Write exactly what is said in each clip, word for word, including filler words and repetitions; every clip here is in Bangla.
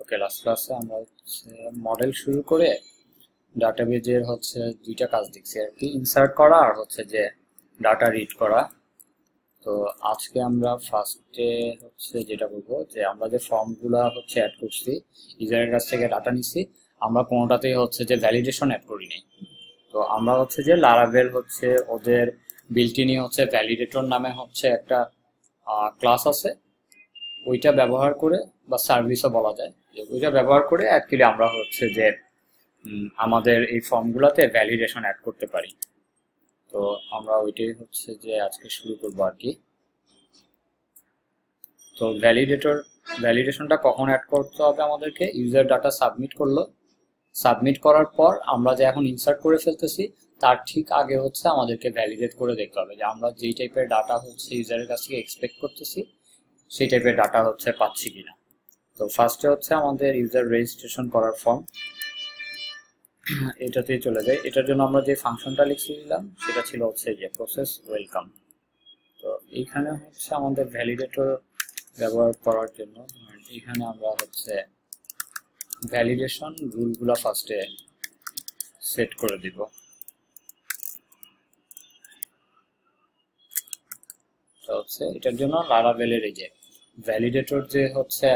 ওকে, লাস্ট ক্লাসে আমরা হচ্ছে মডেল শুরু করে ডাটাবেজের হচ্ছে দুইটা কাজ দেখছি আর কি, ইনসার্ট করা আর হচ্ছে যে ডাটা রিড করা। তো আজকে আমরা ফার্স্টে হচ্ছে যেটা বলবো যে আমরা যে ফর্মগুলো হচ্ছে অ্যাড করছি, ইউজারের কাছ থেকে ডাটা নিচ্ছি, আমরা কোনোটাতেই হচ্ছে যে ভ্যালিডেশন অ্যাড করি নাই। তো আমরা হচ্ছে যে লারাভেল হচ্ছে ওদের বিল্টিনই হচ্ছে ভ্যালিডেটর নামে হচ্ছে একটা ক্লাস আছে, ওইটা ব্যবহার করে বা সার্ভিসও বলা যায়, ওইটা ব্যবহার করে অ্যাকচুয়ালি আমরা হচ্ছে যে আমাদের এই ফর্মগুলোতে ভ্যালিডেশন অ্যাড করতে পারি। তো আমরা ওইটাই হচ্ছে যে আজকে শুরু করবো আর কি। তো ভ্যালিডেটর ভ্যালিডেশনটা কখন অ্যাড করতে হবে আমাদেরকে, ইউজার ডাটা সাবমিট করলো, সাবমিট করার পর আমরা যে এখন ইনসার্ট করে ফেলতেছি তার ঠিক আগে হচ্ছে আমাদেরকে ভ্যালিডেট করে দেখতে হবে যে আমরা যেই টাইপের ডাটা হচ্ছে ইউজারের কাছ থেকে এক্সপেক্ট করতেছি সেই টাইপের ডাটা হচ্ছে পাচ্ছি কিনা। তো ফার্স্টে হচ্ছে আমাদের ইউজার রেজিস্ট্রেশন করার ফর্ম, এটাতেই চলে যায়। এটার জন্য আমরা যে ফাংশনটা লিখছিলাম সেটা ছিল হচ্ছে যে প্রসেস ওয়েলকাম। তো এইখানে হচ্ছে আমাদের ভ্যালিডেটর ব্যবহার করার জন্য এখানে আমরা হচ্ছে ভ্যালিডেশন রুলগুলো ফার্স্টে সেট করে দিব। তো হচ্ছে এটার জন্য লারাভেলের এই যে ভ্যালিডেটর যে হচ্ছে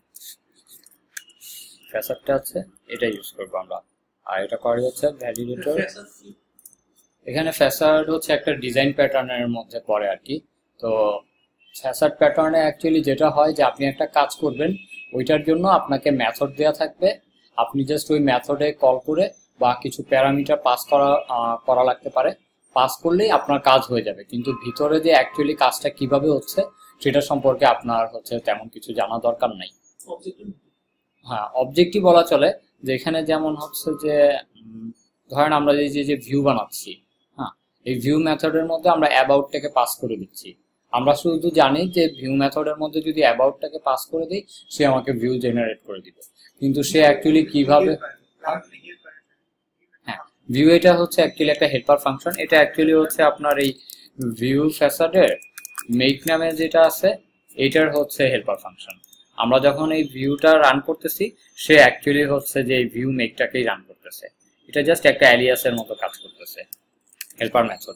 ফ্যাসাডটা আছে এটা ইউজ করবো আমরা। আর এটা করে হচ্ছে ভ্যালিডেটর, এখানে ফ্যাসাড হচ্ছে একটা ডিজাইন প্যাটার্নের মধ্যে পড়ে আর কি। তো ফ্যাসাড প্যাটার্নে অ্যাকচুয়ালি যেটা হয় যে আপনি একটা কাজ করবেন, ওইটার জন্য আপনাকে মেথড দেওয়া থাকবে, আপনি জাস্ট ওই মেথডে কল করে বা কিছু প্যারামিটার পাস করা করা লাগতে পারে, পাস করলেই আপনার কাজ হয়ে যাবে। কিন্তু ভিতরে যে অ্যাকচুয়ালি কাজটা কিভাবে হচ্ছে সেটা সম্পর্কে আপনার হচ্ছে তেমন কিছু জানা দরকার নাই। হ্যাঁ, অবজেক্টিভ বলা চলে। যে এখানে যেমন হচ্ছে যে ধরেন আমরা যে যে ভিউ বানাচ্ছি, হ্যাঁ, এই ভিউ মেথডের মধ্যে আমরা অ্যাবাউটটাকে পাস করে দিচ্ছি। আমরা শুধু জানি যে ভিউ মেথডের মধ্যে যদি অ্যাবাউটটাকে পাস করে দিই সে আমাকে ভিউ জেনারেট করে দিবে, কিন্তু সে অ্যাকচুয়ালি কিভাবে, হ্যাঁ, ভিউ এটা হচ্ছে অ্যাকচুয়ালি একটা হেল্পার ফাংশন। এটা অ্যাকচুয়ালি হচ্ছে আপনার এই ভিউ ফ্যাসাডের মেক নামে যেটা আছে এটার হচ্ছে হেল্পার ফাংশন। আমরা যখন এই ভিউটা রান করতেছি সে অ্যাকচুয়ালি হচ্ছে যে এই ভিউ মেকটাকেই রান করতেছে, এটা জাস্ট একটা অ্যালিয়াসের মতো কাজ করতেছে, হেল্পার মেথড।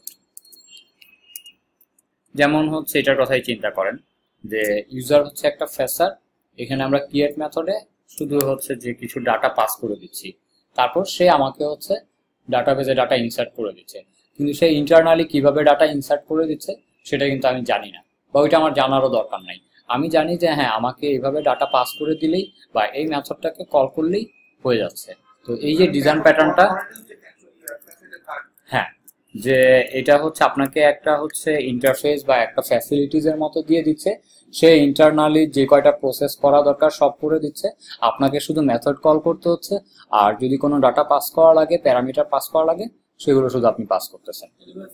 যেমন হচ্ছে এটার কথাই চিন্তা করেন যে ইউজার হচ্ছে একটা ফ্যাসাড, এখানে আমরা ক্রিয়েট মেথডে শুধু হচ্ছে যে কিছু ডাটা পাস করে দিচ্ছি, তারপর সে আমাকে হচ্ছে ডাটাবেজে ডাটা ইনসার্ট করে দিচ্ছে, কিন্তু সে ইন্টারনালি কিভাবে ডাটা ইনসার্ট করে দিচ্ছে সেটা কিন্তু আমি জানি না, বা ওইটা আমার জানারও দরকার নাই। আমি জানি যে হ্যাঁ আমাকে এইভাবে ডাটা পাস করে দিলেই বা এই মেথডটাকে কল করলেই হয়ে যাচ্ছে। তো এই যে ডিজাইন প্যাটার্নটা, হ্যাঁ, যে এটা হচ্ছে আপনাকে একটা হচ্ছে ইন্টারফেস বা একটা ফ্যাসিলিটিস এর মতো দিয়ে দিচ্ছে, সে ইন্টারনালি যে কয়টা প্রসেস করা দরকার সব করে দিচ্ছে, আপনাকে শুধু মেথড কল করতে হচ্ছে, আর যদি কোনো ডাটা পাস করা লাগে, প্যারামিটার পাস করা লাগে, সেগুলো শুধু আপনি পাস করতেছেন।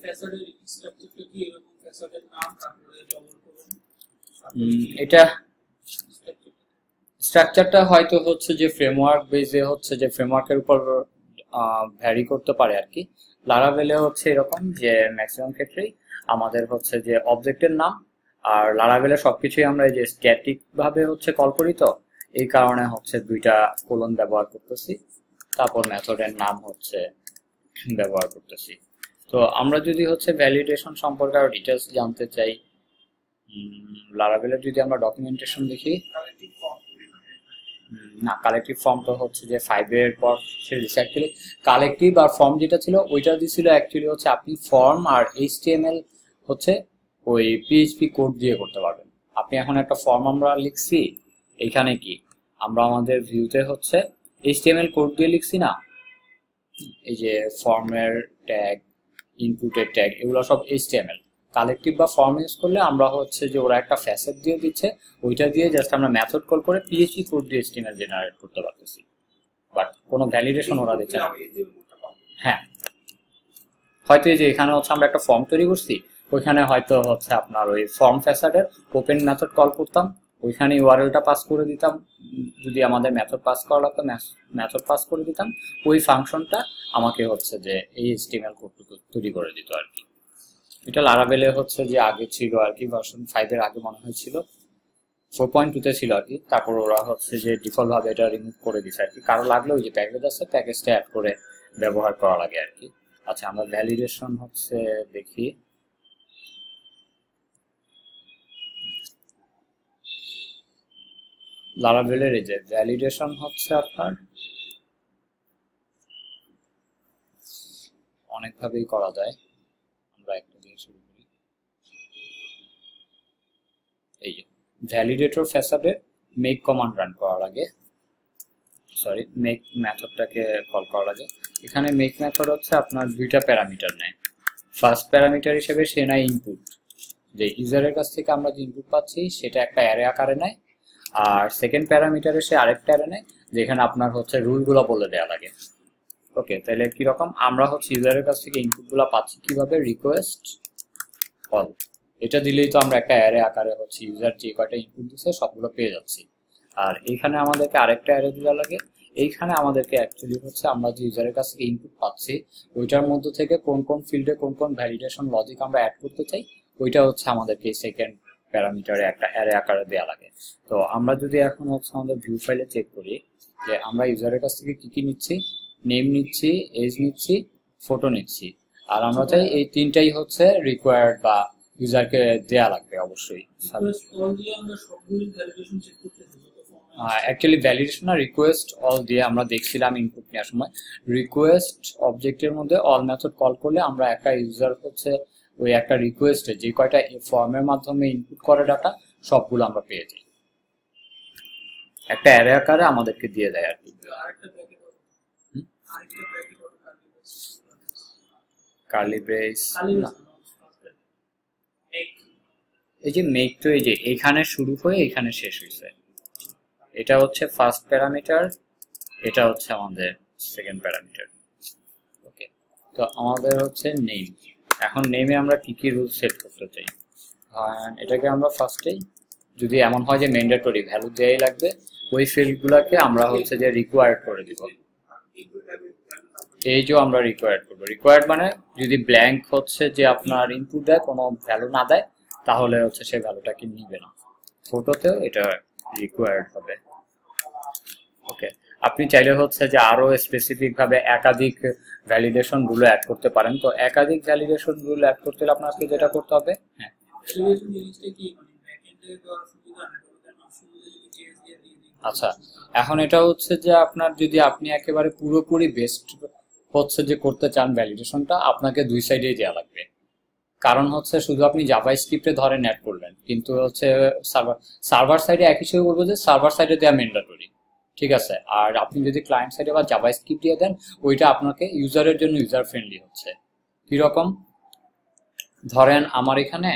এটা স্ট্রাকচারটা হয়তো হচ্ছে যে ফ্রেমওয়ার্ক বেসে হচ্ছে যে ফ্রেমওয়ার্কের উপর ভ্যারি করতে পারে আর কি। লারাভেলে হচ্ছে এরকম যে ম্যাক্সিমাম ক্ষেত্রেই আমাদের হচ্ছে যে অবজেক্টের নাম, আর লারাভেলে সবকিছুই আমরা এই যে স্ট্যাটিক ভাবে হচ্ছে কল করি, তো এই কারণে হচ্ছে দুইটা কোলন ব্যবহার করতেছি, তারপর মেথডের নাম হচ্ছে ব্যবহার করতেছি। তো আমরা যদি হচ্ছে ভ্যালিডেশন সম্পর্কে আরো ডিটেলস জানতে চাই, লারাভেলের যদি আমরা ডকুমেন্টেশন দেখি, না কালেকটিভ ফর্ম তো হচ্ছে যে ফাইভের পর ছেড়ে দিচ্ছে। অ্যাকচুয়ালি কালেকটিভ আর ফর্ম যেটা ছিল ওইটা দিছিল অ্যাকচুয়ালি হচ্ছে আপনি ফর্ম আর এইচটিএমএল হচ্ছে ওই পিএইচপি কোড দিয়ে করতে পারবেন। আপনি এখন একটা ফর্ম আমরা লিখছি, এইখানে কি আমরা আমাদের ভিউতে হচ্ছে এইচটিএমএল কোড দিয়ে লিখছি না, এই যে ফর্মের ট্যাগ, ইনপুটের ট্যাগ, এগুলো সব এইচটিএমএল। কালেকটিভ বা ফর্ম ইউজ করলে আমরা হচ্ছে যে ওরা একটা ফ্যাসেট দিয়ে দিচ্ছে, ওইটা দিয়ে জাস্ট আমরা মেথড কল করে পিএইচপি কোড দিয়ে এইচটিএমএল জেনারেট করতে পারতেছি, বাট কোনো ভ্যালিডেশন ওরা দিচ্ছে না। হ্যাঁ, হয়তো এই যে এখানে হচ্ছে আমরা একটা ফর্ম তৈরি করছি, ওইখানে হয়তো হচ্ছে আপনার ওই ফর্ম ফ্যাসাডের ওপেন মেথড কল করতাম, ওইখানে ইউআরএলটা পাস করে দিতাম, যদি আমাদের মেথড পাস করা লাগতো মেথড পাস করে দিতাম, ওই ফাংশনটা আমাকে হচ্ছে যে এই এইচটিএমএল কোডটুকু তৈরি করে দিত আর কি। এটা লারাভেলে হচ্ছে যে আগে ছিল আর কি, ভার্সন ফাইভ এর আগে মনে হয়েছিল। ফোর পয়েন্ট টু তে ছিল আর কি, তারপর ওরা হচ্ছে যে ডিফল্ট ভাবে এটা রিমুভ করে দিছে আর কি, কারো লাগলে ওই যে প্যাকেজ আছে প্যাকেজটা অ্যাড করে ব্যবহার করা লাগে আর কি। আচ্ছা আমরা ভ্যালিডেশন হচ্ছে দেখি, লারাভেলের এই যে ভ্যালিডেশন হচ্ছে আপনার অনেকভাবেই করা যায়। আমরা একটা দিয়ে শুরু করি, এই যে ভ্যালিডেটর ফ্যাসাডে মেক কমান্ড রান করার আগে, সরি মেক মেথডটাকে কল করার আগে, এখানে মেক মেথড হচ্ছে আপনার দুইটা প্যারামিটার নেয়। ফার্স্ট প্যারামিটার হিসেবে সে নেয় ইনপুট, যে ইউজারের কাছ থেকে আমরা যে ইনপুট পাচ্ছি সেটা একটা অ্যারে আকারে নেয়, আর সেকেন্ড প্যারামিটারে সে আরেকটা অ্যারে নেয় যেখানে আপনার হচ্ছে রুলগুলো বলে দেওয়া লাগে। ওকে, তাহলে কিরকম আমরা হচ্ছে ইউজারের কাছ থেকে ইনপুটগুলো পাচ্ছি কিভাবে, রিকোয়েস্ট অল, এটা দিলেই তো আমরা একটা অ্যারে আকারে হচ্ছে ইউজার যে কয়টা ইনপুট দিচ্ছে সবগুলো পেয়ে যাচ্ছি। আর এইখানে আমাদেরকে আরেকটা অ্যারে দেওয়া লাগে, এইখানে আমাদেরকে অ্যাকচুয়ালি হচ্ছে আমরা যে ইউজারের কাছ থেকে ইনপুট পাচ্ছি ওইটার মধ্যে থেকে কোন কোন ফিল্ডে কোন কোন ভ্যালিডেশন লজিক আমরা অ্যাড করতে চাই ওইটা হচ্ছে আমাদেরকে সেকেন্ড প্যারামিটারে একটা অ্যারে আকারে দেওয়া লাগে। তো আমরা যদি এখন হচ্ছে আমাদের ভিউ ফাইলে চেক করি যে আমরা ইউজারের কাছ থেকে কি কি নিচ্ছি, নেম নিচ্ছি, এজ নিচ্ছি, ফটো নিচ্ছি, আর আমরা চাই এই তিনটাই হচ্ছে রিকোয়ার্ড বা ইউজারকে দেয়া লাগবে অবশ্যই। অ্যাকচুয়ালি ভ্যালিডেশন আর রিকোয়েস্ট অল দিয়ে আমরা দেখছিলাম ইনপুট নেওয়ার সময়, রিকোয়েস্ট অবজেক্টের মধ্যে অল মেথড কল করলে আমরা একটা ইউজার হচ্ছে ওই একটা রিকোয়েস্টে যে কয়টা ফর্মের মাধ্যমে ইনপুট করে ডাটা সবগুলো আমরা পেয়ে যাই, একটা অ্যারে আকারে আমাদেরকে দিয়ে দেয় আর কি। কার্লি ব্রেস এই যে মেক, তো এই যে এখানে শুরু হয়ে এখানে শেষ হয়েছে, এটা হচ্ছে ফার্স্ট প্যারামিটার, এটা হচ্ছে আমাদের সেকেন্ড প্যারামিটার। ওকে, তো আমাদের হচ্ছে নেম, এখন নেমে আমরা কি কি রুল সেট করতে চাই, এটাকে আমরা ফার্স্টেই যদি এমন হয় যে ম্যান্ডেটরি ভ্যালু দেয়াই লাগবে ওই ফিল্ডগুলোকে আমরা হচ্ছে যে রিকোয়ার্ড করে দিব, এই যে আমরা রিকোয়ার্ড করবো, রিকোয়ার্ড মানে যদি ব্ল্যাঙ্ক হচ্ছে যে আপনার ইনপুট দেয় কোনো ভ্যালু না দেয় তাহলে হচ্ছে সেই ভ্যালুটাকে নিবে না, ফটোতেও এটা রিকোয়ার্ড হবে। ওকে, আপনি চাইলে হচ্ছে যে আরো স্পেসিফিক ভাবে একাধিক ভ্যালিডেশন রুল অ্যাড করতে পারেন, তো একাধিক ভ্যালিডেশন রুল অ্যাড করতে হলে আপনাকে যেটা করতে হবে, হ্যাঁ আচ্ছা এখন এটা হচ্ছে যে আপনার যদি আপনি একেবারে পুরোপুরি বেস্ট হচ্ছে যে করতে চান ভ্যালিডেশনটা আপনাকে দুই সাইডেই দেওয়া লাগবে, কারণ হচ্ছে শুধু আপনি জাভা স্ক্রিপ্টে ধরেন অ্যাড করলেন কিন্তু হচ্ছে সার্ভার সার্ভার সাইডে এক হিসেবে বলবো যে সার্ভার সাইডে দেওয়া ম্যান্ডেটরি, ঠিক আছে, আর আপনি যদি ক্লায়েন্ট সাইডে বা জাভা স্ক্রিপ্ট দিয়ে দেন ওইটা আপনাকে ইউজারের জন্য ইউজার ফ্রেন্ডলি হচ্ছে। কিরকম, ধরেন আমার এখানে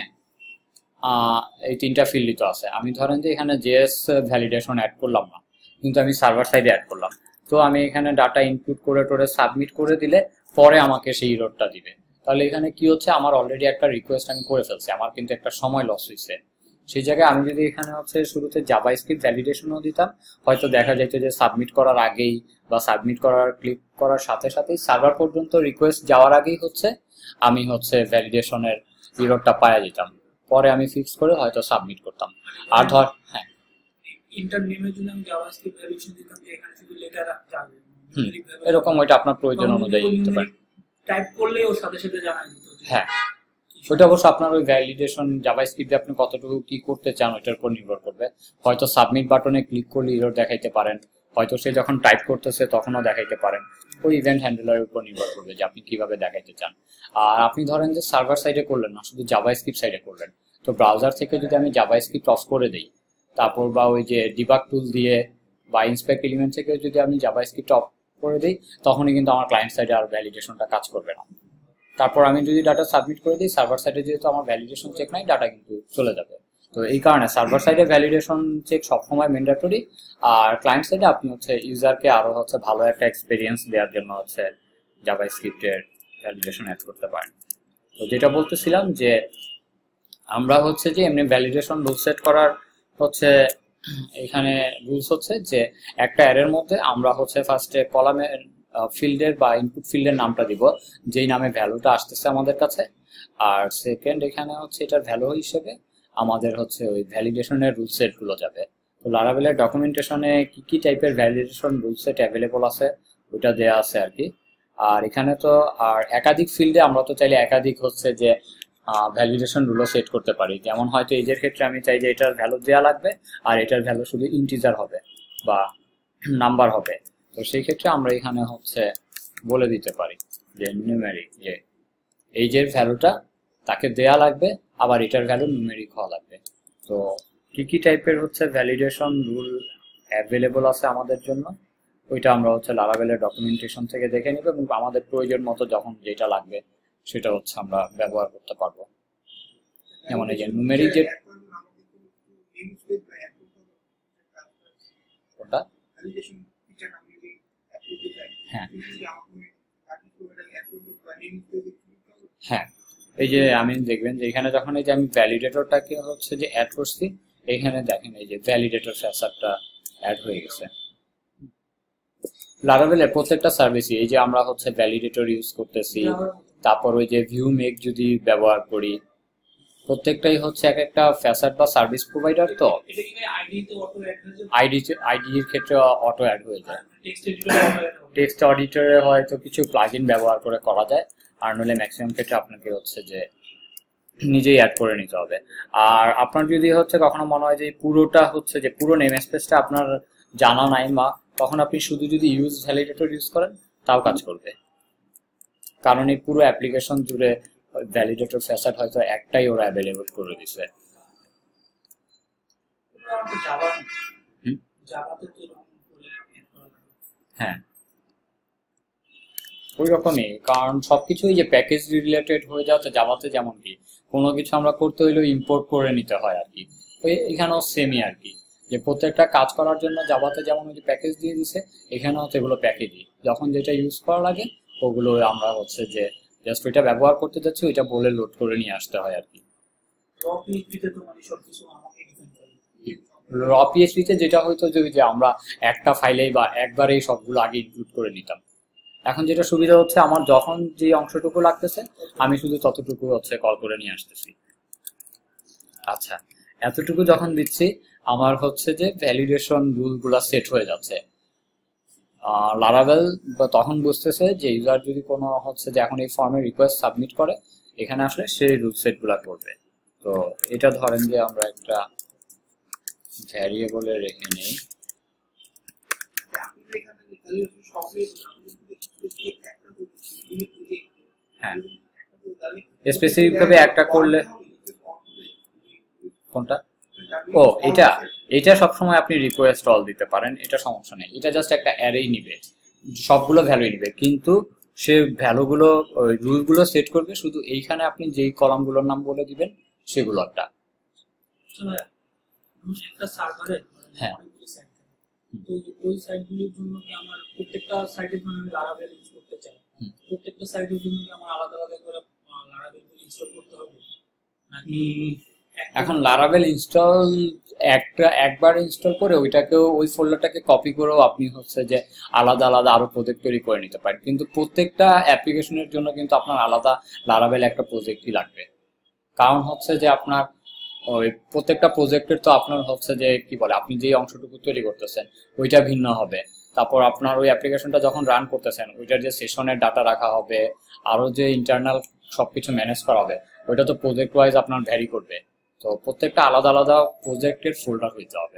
এই তিনটা ফিল্ডই তো আছে, আমি ধরেন যে এখানে জেএস ভ্যালিডেশন অ্যাড করলাম না কিন্তু আমি সার্ভার সাইডে অ্যাড করলাম, তো আমি এখানে ডাটা ইনপুট করে টোরে সাবমিট করে দিলে পরে আমাকে সেই ইররটা দিবে, তাহলে এখানে কি হচ্ছে আমার অলরেডি একটা রিকোয়েস্ট আমি করে ফেলছি, আমার কিন্তু একটা সময় লস হয়েছে। সেই জায়গায় আমি যদি এখানে হচ্ছে শুরুতে জাভা স্ক্রিপ্ট ভ্যালিডেশনও দিতাম হয়তো দেখা যেত যে সাবমিট করার আগেই বা সাবমিট করার ক্লিক করার সাথে সাথেই সার্ভার পর্যন্ত রিকোয়েস্ট যাওয়ার আগেই হচ্ছে আমি হচ্ছে ভ্যালিডেশনের ইররটা পাওয়া যেতাম, পরে আমি ফিক্স করে হয়তো সাবমিট করতাম। আর ধর হ্যাঁ ইন্টারনেমের জন্য আমি জাভাস্ক্রিপ্ট ভ্যালিডেশন দিতাম যে এখানে শুধু লেটার যাবে, হুম এরকম ওইটা আপনার প্রয়োজন অনুযায়ী দিতে পারেন, টাইপ করলে ওর সাথে সাথে জানাই দিত। হ্যাঁ ওইটা অবশ্য আপনার ওই ভ্যালিডেশন জাভাস্ক্রিপ্টে আপনি কতটুকু কি করতে চান ওইটার উপর নির্ভর করবে, হয়তো সাবমিট বাটনে ক্লিক করলে ইরর দেখাইতে পারেন, হয়তো সে যখন টাইপ করতেছে তখনও দেখাইতে পারেন, ওই ইভেন্ট হ্যান্ডলারের উপর নির্ভর করবে যে আপনি কিভাবে দেখাইতে চান। আর আপনি ধরেন যে সার্ভার সাইডে করলেন না শুধু জাভাস্ক্রিপ্ট সাইডে করলেন, তো ব্রাউজার থেকে যদি আমি জাভাস্ক্রিপ্ট অফ করে দিই তারপর বা ওই যে ডিবাগ টুল দিয়ে বা ইন্সপেক্ট এলিমেন্ট থেকে যদি আমি জাভাস্ক্রিপ্ট অফ করে দিই তখনই কিন্তু আমার ক্লায়েন্ট সাইডে আর ভ্যালিডেশনটা কাজ করবে না, তারপর আমি যদি ডাটা সাবমিট করে দিই সার্ভার সাইডে যেহেতু আমার ভ্যালিডেশন চেক নাই ডাটা কিন্তু চলে যাবে, তো এই কারণে সার্ভার সাইডে ভ্যালিডেশন চেক সবসময় ম্যান্ডেটরি, আর ক্লায়েন্ট সাইডে আপনি হচ্ছে ইউজারকে আরো হচ্ছে ভালো একটা এক্সপিরিয়েন্স দেওয়ার জন্য হচ্ছে জাভাস্ক্রিপ্টের ভ্যালিডেশন অ্যাড করতে পারেন। তো যেটা বলতেছিলাম যে আমরা হচ্ছে যে এমনি ভ্যালিডেশন রুল সেট করার হচ্ছে এখানে রুলস হচ্ছে যে একটা অ্যারের মধ্যে আমরা হচ্ছে ফার্স্টে কলামের ফিল্ডের বা ইনপুট ফিল্ডের নামটা দিব যেই নামে ভ্যালুটা আসতেছে আমাদের কাছে, আর সেকেন্ড এখানে হচ্ছে এটার ভ্যালু হিসেবে আমাদের হচ্ছে ওই ভ্যালিডেশনের রুল সেট গুলো যাবে। তো লারাভেলের ডকুমেন্টেশনে কি কি টাইপের ভ্যালিডেশন রুল সেট অ্যাভেলেবল আছে ওইটা দেয়া আছে আর কি। আর এখানে তো আর একাধিক ফিল্ডে আমরা তো চাইলে একাধিক হচ্ছে যে ভ্যালিডেশন রুলও সেট করতে পারি। যেমন হয়তো এজের ক্ষেত্রে আমি চাই যে এটার ভ্যালু দেওয়া লাগবে আর এটার ভ্যালু শুধু ইন্টিজার হবে বা নাম্বার হবে। তো সেই ক্ষেত্রে আমরা এখানে হচ্ছে বলে দিতে পারি যে নিউমেরিক, যে এইজের ভ্যালুটা তাকে দেয়া লাগবে আবার এটার ভ্যালু নিউমেরিক হওয়া লাগবে। তো কি কি টাইপের হচ্ছে ভ্যালিডেশন রুল অ্যাভেলেবল আছে আমাদের জন্য ওইটা আমরা হচ্ছে লারাভেলের ডকুমেন্টেশন থেকে দেখে নেব এবং আমাদের প্রয়োজন মতো যখন যেটা লাগবে সেটা হচ্ছে আমরা ব্যবহার করতে পারবো। যেমন এই যে নিউমেরিক যে কোনটা, হ্যাঁ হ্যাঁ এই যে আমি দেখবেন যে এখানে যখন এই যে আমি ভ্যালিডেটরটাকে হচ্ছে যে অ্যাড করছি, এখানে দেখেন এই যে ভ্যালিডেটর ফ্যাসারটা অ্যাড হয়ে গেছে। লারাভেলের প্রত্যেকটা সার্ভিসই এই যে আমরা হচ্ছে ভ্যালিডেটর ইউজ করতেছি, তারপর ওই যে ভিউ মেক যদি ব্যবহার করি, প্রত্যেকটাই হচ্ছে এক একটা ফ্যাসার বা সার্ভিস প্রোভাইডার। তো আইডি আইডির ক্ষেত্রে অটো অ্যাড হয়ে যায়, টেক্সট অডিটরে হয়তো কিছু প্লাগইন ব্যবহার করে করা যায়, আর নইলে ম্যাক্সিমাম ক্ষেত্রে আপনাকে হচ্ছে যে নিজেই অ্যাড করে নিতে হবে। আর আপনার যদি হচ্ছে কখনো মনে হয় যে পুরোটা হচ্ছে যে পুরো নেম স্পেসটা আপনার জানা নাই বা তখন আপনি শুধু যদি ইউজ ভ্যালিডেটর ইউজ করেন তাও কাজ করবে, কারণ এই পুরো অ্যাপ্লিকেশন জুড়ে ভ্যালিডেটর ফ্যাসাড হয়তো একটাই ওরা অ্যাভেলেবল করে দিছে। হ্যাঁ ওই রকমই, কারণ সবকিছুই যে প্যাকেজ রিলেটেড হয়ে যাচ্ছে জাভাতে, যেমন কি কোনো কিছু আমরা করতে হইলেও ইম্পোর্ট করে নিতে হয় আর কি। ওই এখানেও সেমই আর কি, যে প্রত্যেকটা কাজ করার জন্য জাভাতে যেমন ওই যে প্যাকেজ দিয়ে দিছে, এখানেও তো এগুলো প্যাকেজই, যখন যেটা ইউজ করা লাগে ওগুলো আমরা হচ্ছে যে জাস্ট ওইটা ব্যবহার করতে যাচ্ছি ওইটা বলে লোড করে নিয়ে আসতে হয় আর কি। র পিএইচপিতে যেটা হয়তো যে আমরা একটা ফাইলেই বা একবারেই সবগুলো আগে ইনক্লুড করে নিতাম, এখন যেটা সুবিধা হচ্ছে আমার যখন যে অংশটুকু লাগতেছে আমি শুধু ততটুকু হচ্ছে কল করে নিয়ে আসতেছি। আচ্ছা, এতটুকু যখন দিচ্ছি আমার হচ্ছে যে ভ্যালিডেশন রুলগুলো সেট হয়ে যাচ্ছে। লারাভেল তখন বুঝতেছে যে ইউজার যদি কোনো হচ্ছে যে এখন এই ফর্মে রিকোয়েস্ট সাবমিট করে এখানে আসলে সেই রুল সেটগুলো করবে। তো এটা ধরেন যে আমরা একটা ভ্যারিয়েবলে রেখে নেই, হ্যাঁ স্পেসিফিক ভাবে একটা করলে কোনটা, ও এটা এটা সবসময় আপনি রিকোয়েস্ট অল দিতে পারেন, এটা সমস্যা নেই। এটা জাস্ট একটা অ্যারেই নিবে, সবগুলো ভ্যালু নিবে, কিন্তু সে ভ্যালুগুলো রুলগুলো সেট করবে শুধু এইখানে আপনি যেই কলামগুলোর নাম বলে দিবেন সেগুলো একটা। একটা সার্ভারে হ্যাঁ তো ওই সাইটগুলোর জন্য কি আমার প্রত্যেকটা সাইটের জন্য আমি লারাভেল ইউজ করতে চাই, প্রত্যেকটা সাইটের জন্য কি আমার আলাদা আলাদা করে লারাভেল ইনস্টল করতে হবে নাকি এখন লারাভেল ইনস্টল একটা একবার ইনস্টল করে ওইটাকেও ওই ফোল্ডারটাকে কপি করেও আপনি হচ্ছে যে আলাদা আলাদা আরো প্রজেক্ট তৈরি করে নিতে পারেন, কিন্তু প্রত্যেকটা অ্যাপ্লিকেশনের জন্য কিন্তু আপনার আলাদা লারাভেল একটা প্রজেক্টই লাগবে। কারণ হচ্ছে যে আপনার ওই প্রত্যেকটা প্রজেক্টের তো আপনার হচ্ছে যে কি বলে আপনি যে অংশটুকু তৈরি করতেছেন ওইটা ভিন্ন হবে, তারপর আপনার ওই অ্যাপ্লিকেশনটা যখন রান করতেছেন ওইটার যে সেশনের ডাটা রাখা হবে, আরো যে ইন্টারনাল সবকিছু ম্যানেজ করা হবে ওইটা তো প্রজেক্ট ওয়াইজ আপনার ভ্যারি করবে। তো প্রত্যেকটা আলাদা আলাদা প্রজেক্টের ফোল্ডার হইতে হবে।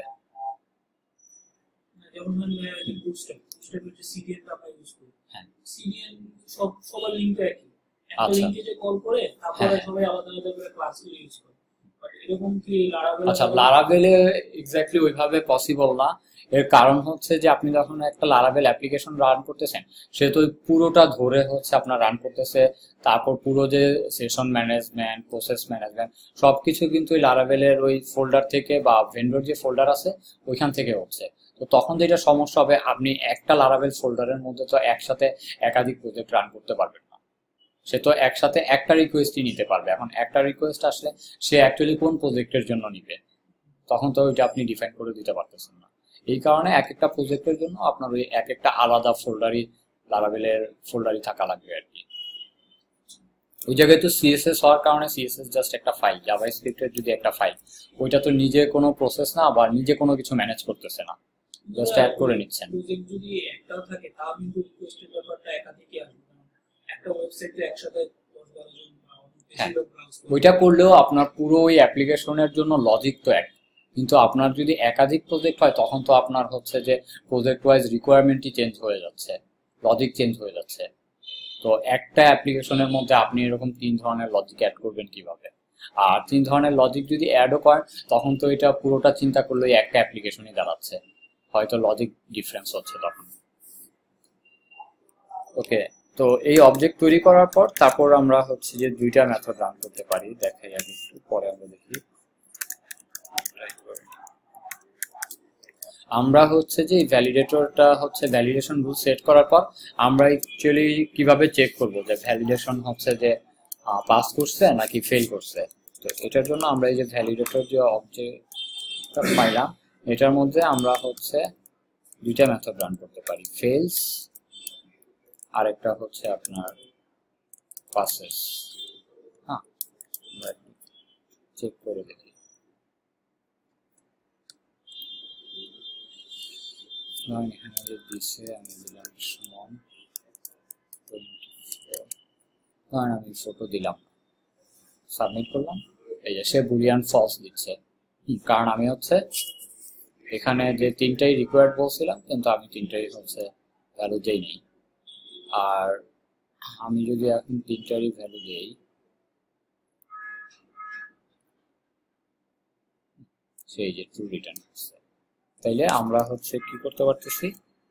যেমন বুটস্ট্র্যাপ বুটস্ট্র্যাপ হচ্ছে সিডিএন আমরা ইউজ করি, হ্যাঁ সিডিএন সব সবার লিংক একই, একটা লিংকে যে কল করে তারপরে সবাই আলাদা আলাদা করে ক্লাসগুলো ইউজ করে। বাট এরকম কি লারাভেল, আচ্ছা লারাভেলে এক্স্যাক্টলি ওইভাবে পসিবল না। এর কারণ হচ্ছে যে আপনি যখন একটা লারাভেল অ্যাপ্লিকেশন রান করতেছেন সে তো পুরোটা ধরে হচ্ছে আপনার রান করতেছে, তারপর পুরো যে সেশন ম্যানেজমেন্ট প্রসেস ম্যানেজমেন্ট সবকিছু কিন্তু ওই লারাভেলের ওই ফোল্ডার থেকে বা ভেন্ডর যে ফোল্ডার আছে ওইখান থেকে হচ্ছে। তো তখন যেটা সমস্যা হবে আপনি একটা লারাভেল ফোল্ডারের মধ্যে তো একসাথে একাধিক প্রজেক্ট রান করতে পারবেন না, সে তো একসাথে একটা রিকোয়েস্টই নিতে পারবে। এখন একটা রিকোয়েস্ট আসলে সে অ্যাকচুয়ালি কোন প্রজেক্টের জন্য নিবে তখন তো ওইটা আপনি ডিফাইন করে দিতে পারতেছেন না। এই কারণে এক একটা প্রজেক্টের জন্য আপনার ওই এক একটা আলাদা ফোল্ডারই লারাভেলের ফোল্ডারই থাকা লাগবে আর কি। ওই জায়গায় তো সিএসএস হওয়ার কারণে সিএসএস জাস্ট একটা ফাইল, জাভাস্ক্রিপ্টের যদি একটা ফাইল, ওইটা তো নিজে কোনো প্রসেস না বা নিজে কোনো কিছু ম্যানেজ করতেছে না, জাস্ট অ্যাড করে নিচ্ছেন। প্রজেক্ট যদি একটাও থাকে তাও কিন্তু রিকোয়েস্টের ব্যাপারটা একাধিকই আসবে, একটা ওয়েবসাইটে একসাথে দশ বারো জন বেশি লোক ব্রাউজ করে। ওইটা করলেও আপনার পুরো ওই অ্যাপ্লিকেশনের জন্য লজিক তো এক, কিন্তু আপনার যদি একাধিক প্রজেক্ট হয় তখন তো আপনার হচ্ছে যে প্রজেক্ট ওয়াইজ রিকোয়ারমেন্টই চেঞ্জ হয়ে যাচ্ছে, লজিক চেঞ্জ হয়ে যাচ্ছে। তো একটা অ্যাপ্লিকেশনের মধ্যে আপনি এরকম তিন ধরনের লজিক অ্যাড করবেন কিভাবে? আর তিন ধরনের লজিক যদি অ্যাডও করেন তখন তো এটা পুরোটা চিন্তা করলেই একটা অ্যাপ্লিকেশনই দাঁড়াচ্ছে, হয়তো লজিক ডিফারেন্স হচ্ছে তখন। ওকে, তো এই অবজেক্ট তৈরি করার পর তারপর আমরা হচ্ছে যে দুইটা মেথড রান করতে পারি, দেখাই আগে একটু, পরে আমরা দেখি। আমরা হচ্ছে যে ভ্যালিডেটরটা হচ্ছে ভ্যালিডেশন রুল সেট করার পর আমরা অ্যাকচুয়ালি কিভাবে চেক করব যে ভ্যালিডেশন হচ্ছে যে পাস করছে নাকি ফেল করছে। তো এটার জন্য আমরা এই যে ভ্যালিডেটর যে অবজেক্টটা পাইলাম এটার মধ্যে আমরা হচ্ছে দুইটা মেথড রান করতে পারি, ফেলস আর একটা হচ্ছে আপনার পাসেস। হ্যাঁ, আমরা চেক করে দেখি। এখানে যে দিছে আমি দিলাম সমান, কারণ আমি ফটো দিলাম, সাবমিট করলাম, এই যে সে বুলিয়ান ফলস দিচ্ছে, কারণ আমি হচ্ছে এখানে যে তিনটাই রিকোয়ার্ড বলছিলাম কিন্তু আমি তিনটাই হচ্ছে ভ্যালু দেই নেই। আর আমি যদি এখন তিনটারই ভ্যালু দেই, সেই যে ট্রু রিটার্ন করছে, তাইলে আমরা হচ্ছে কি করতে পারতেছি,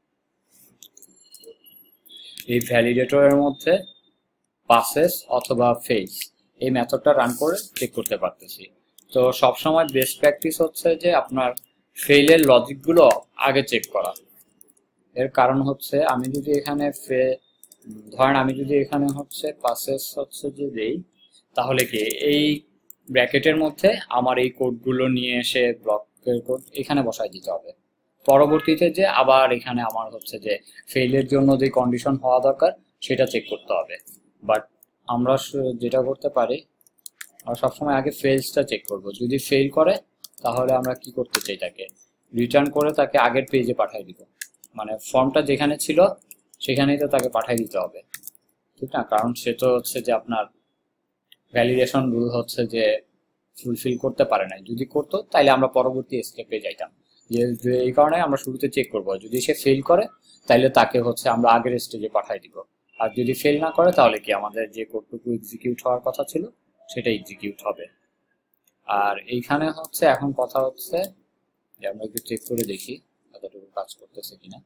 এই ভ্যালিডেটরের মধ্যে পাসেস অথবা ফেলস এই মেথডটা রান করে চেক করতে পারতেছি। তো সবসময় বেস্ট প্র্যাকটিস হচ্ছে যে আপনার ফেইলের লজিকগুলো আগে চেক করা। এর কারণ হচ্ছে আমি যদি এখানে ফে ধরেন আমি যদি এখানে হচ্ছে পাসেস হচ্ছে যে দেই, তাহলে কি এই ব্র্যাকেটের মধ্যে আমার এই কোডগুলো নিয়ে এসে ব্লকের কোড এখানে বসাই দিতে হবে, পরবর্তীতে যে আবার এখানে আমার হচ্ছে যে ফেইলের জন্য যে কন্ডিশন হওয়া দরকার সেটা চেক করতে হবে। বাট আমরা যেটা করতে পারি, আমরা সবসময় আগে ফেলসটা চেক করব, যদি ফেল করে তাহলে আমরা কি করতে চাই, তাকে রিটার্ন করে তাকে আগের পেজে পাঠিয়ে দিব, মানে ফর্মটা যেখানে ছিল সেখানেই তো তাকে পাঠিয়ে দিতে হবে, ঠিক না? কারণ সে তো হচ্ছে যে আপনার ভ্যালিডেশন রুল হচ্ছে যে ফুলফিল করতে পারে নাই, যদি করতো তাহলে আমরা পরবর্তী স্টেপে যাইতাম। যে এই কারণে আমরা শুরুতে চেক করব, যদি সে ফেল করে তাহলে তাকে হচ্ছে আমরা আগের স্টেজে পাঠিয়ে দিব, আর যদি ফেল না করে তাহলে কি আমাদের যে কোডটুকু এক্সিকিউট হওয়ার কথা ছিল সেটা এক্সিকিউট হবে। আর এইখানে হচ্ছে এখন কথা হচ্ছে যে আমরা একটু চেক করে দেখি কতটুকু কাজ করতেছে কিনা।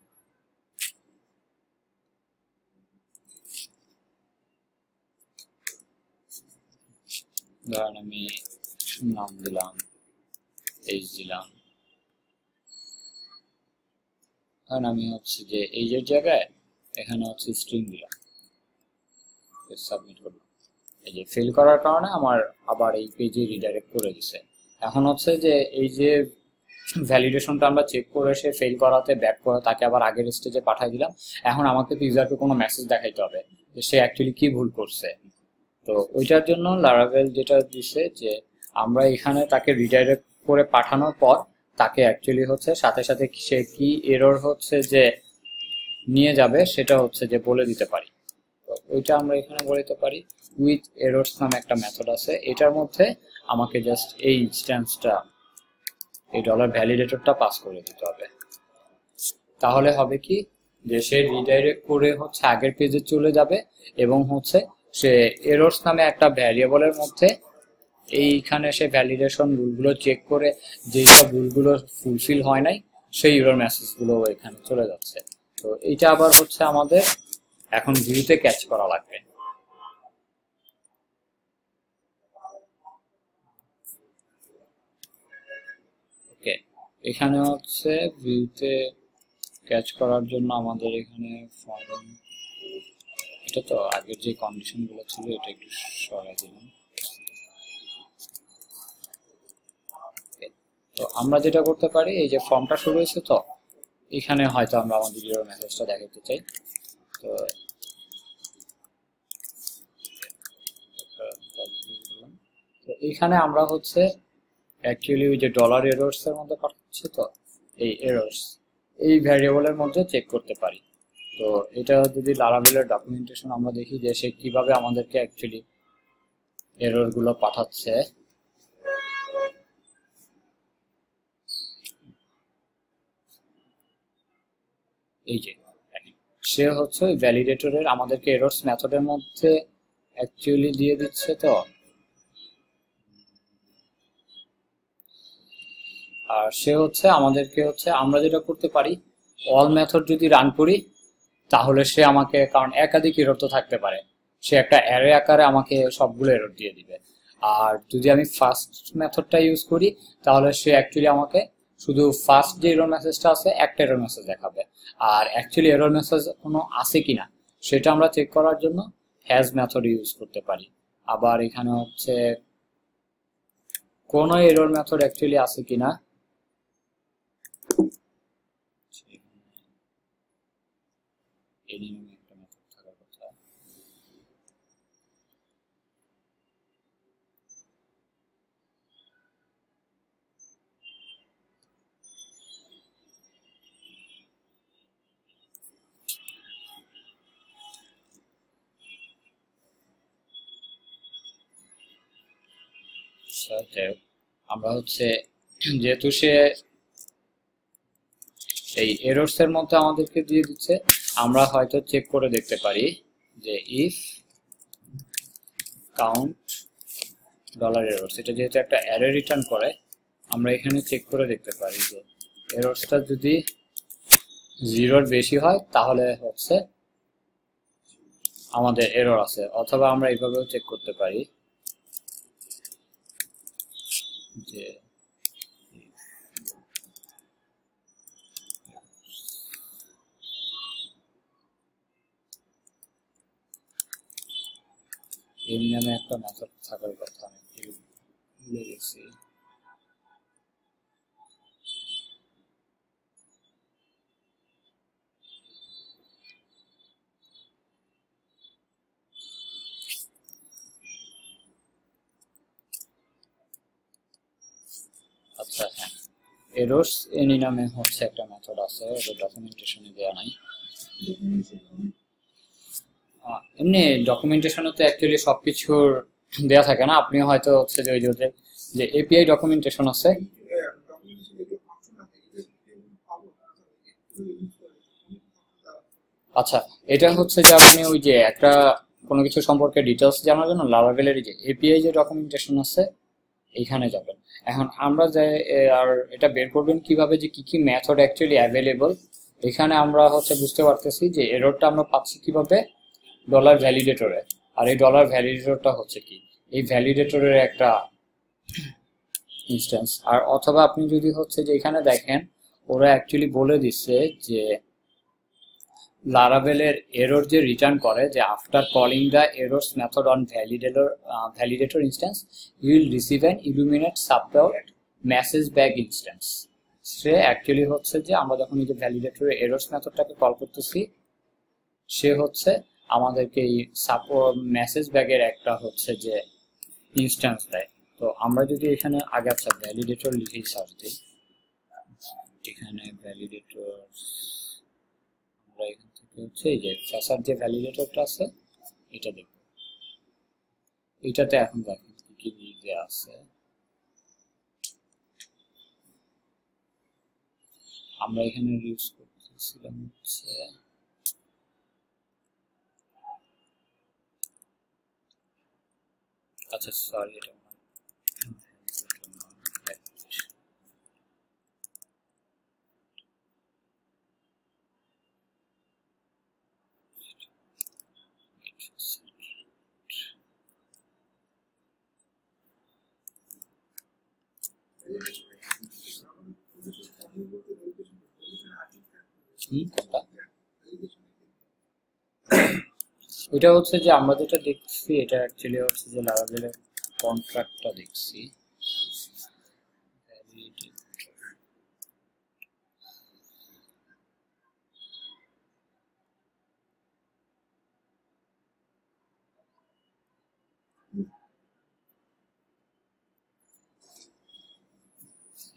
ধরেন আমি নাম দিলাম, এইজ দিলাম, কারণ আমি হচ্ছে যে এইজের জায়গায় এখানে হচ্ছে স্ট্রিং দিলাম, সাবমিট করলাম, এই যে ফেল করার কারণে আমার আবার এই পেজে রিডাইরেক্ট করে দিছে। এখন হচ্ছে যে এই যে ভ্যালিডেশনটা আমরা চেক করে সে ফেল করাতে ব্যাক করে তাকে আবার আগের স্টেজে পাঠিয়ে দিলাম, এখন আমাকে ইউজারকে কোনো মেসেজ দেখাইতে হবে যে সে অ্যাকচুয়ালি কি ভুল করছে। তো ওইটার জন্য লারাভেল যেটা দিছে যে আমরা এখানে তাকে রিডাইরেক্ট করে পাঠানোর পর তাকে অ্যাকচুয়ালি হচ্ছে সাথে সাথে সে কি এরর হচ্ছে যে নিয়ে যাবে সেটা হচ্ছে যে বলে দিতে পারি। তো ওইটা আমরা এখানে বলে দিতে পারি উইথ এরর্স নামে একটা মেথড আছে, এটার মধ্যে আমাকে জাস্ট এই ইনস্ট্যান্সটা এই ডলার ভ্যালিডেটরটা পাস করে দিতে হবে। তাহলে হবে কি যে সে রিডাইরেক্ট করে হচ্ছে আগের পেজে চলে যাবে এবং হচ্ছে সে এরর্স নামে একটা ভ্যারিয়েবলের মধ্যে এইখানে সে ভ্যালিডেশন রুলগুলো চেক করে যেসব রুলগুলো ফুলফিল হয় নাই সেই এরর মেসেজগুলো এখানে চলে যাচ্ছে। তো এইটা আবার হচ্ছে আমাদের এখন ভিউতে ক্যাচ করা লাগবে। ওকে, এখানে হচ্ছে ভিউতে ক্যাচ করার জন্য আমাদের এখানে ফর্ম, এটা তো আগের যে কন্ডিশনগুলো ছিল এটা একটু সরাই দিলাম। তো আমরা যেটা করতে পারি, এই যে ফর্মটা শুরু হয়েছে তো এখানে হয়তো আমরা আমাদের এরর মেসেজটা দেখাতে চাই। তো এখানে আমরা হচ্ছে অ্যাকচুয়ালি ওই যে ডলার এরর্স এর মধ্যে পাঠাচ্ছি, তো এই এরর্স এই ভ্যারিয়েবলের মধ্যে চেক করতে পারি। তো এটা যদি লারাভেলের ডকুমেন্টেশন আমরা দেখি যে সে কিভাবে আমাদেরকে অ্যাকচুয়ালি এরর গুলো পাঠাচ্ছে। এই যে সে হচ্ছে ওই ভ্যালিডেটরের আমাদেরকে এরর্স মেথডের মধ্যে অ্যাকচুয়ালি দিয়ে দিচ্ছে। তো আর সে হচ্ছে আমাদেরকে হচ্ছে আমরা যেটা করতে পারি, অল মেথড যদি রান করি তাহলে সে আমাকে, কারণ একাধিক এরর তো থাকতে পারে, সে একটা অ্যারে আকারে আমাকে সবগুলো এরর দিয়ে দিবে। আর যদি আমি ফার্স্ট মেথডটা ইউজ করি তাহলে সে অ্যাকচুয়ালি আমাকে শুধু ফার্স্ট যে এরর মেসেজটা আছে একটা এরর মেসেজ দেখাবে, আর অ্যাকচুয়ালি এরর মেসেজ কোনো আছে কিনা সেটা আমরা চেক করার জন্য হ্যাজ মেথড ইউজ করতে পারি। আবার এখানে হচ্ছে কোনো এরর মেথড অ্যাকচুয়ালি আছে কিনা এই নামে একটা মেথড থাকার কথা। আমরা হচ্ছে যেহেতু সে এই এরর্স এর মধ্যে আমাদেরকে দিয়ে দিচ্ছে, আমরা হয়তো চেক করে দেখতে পারি যে ইফ কাউন্ট ডলার এরর্স, এটা যেহেতু একটা অ্যারে রিটার্ন করে, আমরা এখানে চেক করে দেখতে পারি যে এরর্সটা যদি জিরোর বেশি হয় তাহলে হচ্ছে আমাদের এরর আছে, অথবা আমরা এইভাবেও চেক করতে পারি যে এম নামে একটা মেথড থাকার কথা, আমি ভুলে গেছি। আচ্ছা হ্যাঁ, এরর্স এনি নামে হচ্ছে একটা মেথড আছে, ওটা ডকুমেন্টেশনে দেওয়া নাই। এমনি ডকুমেন্টেশনে তো অ্যাকচুয়ালি সবকিছুর দেয়া থাকে না, আপনি হয়তো হচ্ছে যে ওই যে এপিআই ডকুমেন্টেশন আছে। আচ্ছা, এটা হচ্ছে যে আপনি ওই যে একটা কোনো কিছু সম্পর্কে ডিটেলস জানার জন্য লারাভেলের যে এপিআই যে ডকুমেন্টেশন আছে এইখানে যাবেন। এখন আমরা যে আর এটা বের করবেন কিভাবে যে কি কি মেথড অ্যাকচুয়ালি অ্যাভেলেবল, এখানে আমরা হচ্ছে বুঝতে পারতেছি যে এররটা আমরা পাচ্ছি কিভাবে, ডলার ভ্যালিডেটরে। আর এই ডলার ভ্যালিডেটরটা হচ্ছে কি, এই ভ্যালিডেটরের একটা ইনস্ট্যান্স। আর অথবা আপনি যদি হচ্ছে যে এখানে দেখেন ওরা অ্যাকচুয়ালি বলে দিচ্ছে যে লারাভেলের এরর যে রিটার্ন করে যে after calling the errors method on validator validator instance you will receive an Illuminate sub dot message bag instance. সে অ্যাকচুয়ালি হচ্ছে যে আমরা যখন এই যে ভ্যালিডেটরের এরর্স মেথডটাকে কল করতেছি, সে হচ্ছে আমাদেরকে এই সাপোর্ট মেসেজ ব্যাগের একটা হচ্ছে যে ইনস্ট্যান্স দেয়। তো আমরা যদি এখানে আগে আচ্ছা ভ্যালিডেটর লিখেই সার্চ দিই, এখানে ভ্যালিডেটর আমরা এখান থেকে হচ্ছে এই যে ফ্যাসার যে ভ্যালিডেটরটা আছে এটা দেখব। এটাতে এখন দেখেন কি কি দেওয়া আছে। আমরা এখানে ইউজ করতেছিলাম হচ্ছে আচ্ছা সরি এটা এটা হচ্ছে যে আমরা যেটা দেখছি এটা অ্যাকচুয়ালি হচ্ছে যে লারাভেলের কন্ট্রাক্টটা দেখছি।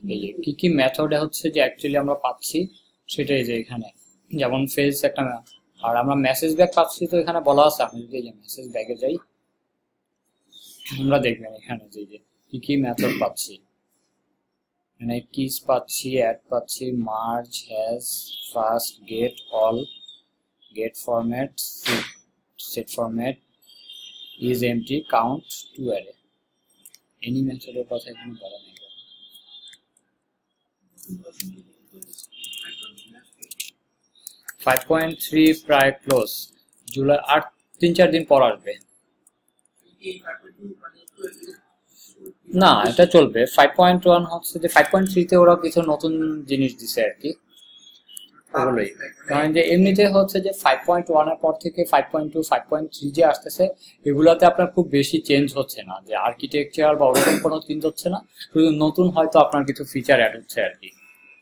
এই যে কি কি মেথডে হচ্ছে যে অ্যাকচুয়ালি আমরা পাচ্ছি সেটাই যে এখানে যেমন ফেজ একটা, আর আমরা মেসেজ ব্যাক পাচ্ছি তো এখানে বলা আছে। আমি যদি এই যে মেসেজ ব্যাকে যাই আমরা দেখবেন এখানে যে কি কি মেথড পাচ্ছি, এখানে কিস পাচ্ছি, অ্যাড পাচ্ছি, merge, has, first, get, all, get format, set format, is empty, count, to array. Any মেথডের কথা এখানে বলা নেই। ফাইভ পয়েন্ট থ্রি প্রায় ক্লোজ, জুলাই আর তিন চার দিন পর আসবে। না এটা চলবে। ফাইভ পয়েন্ট ওয়ান হচ্ছে যে ফাইভ পয়েন্ট থ্রিতে ওরা কিছু নতুন জিনিস দিছে আর কি, ওগুলোই। কারণ যে এমনিতে হচ্ছে যে ফাইভ পয়েন্ট ওয়ান এর পর থেকে five point two five point three যে আসতেছে এগুলোতে আপনার খুব বেশি চেঞ্জ হচ্ছে না, যে আর্কিটেকচার বা ওরকম কোনো চেঞ্জ হচ্ছে না, শুধু নতুন হয়তো আপনার কিছু ফিচার অ্যাড হচ্ছে আর কি।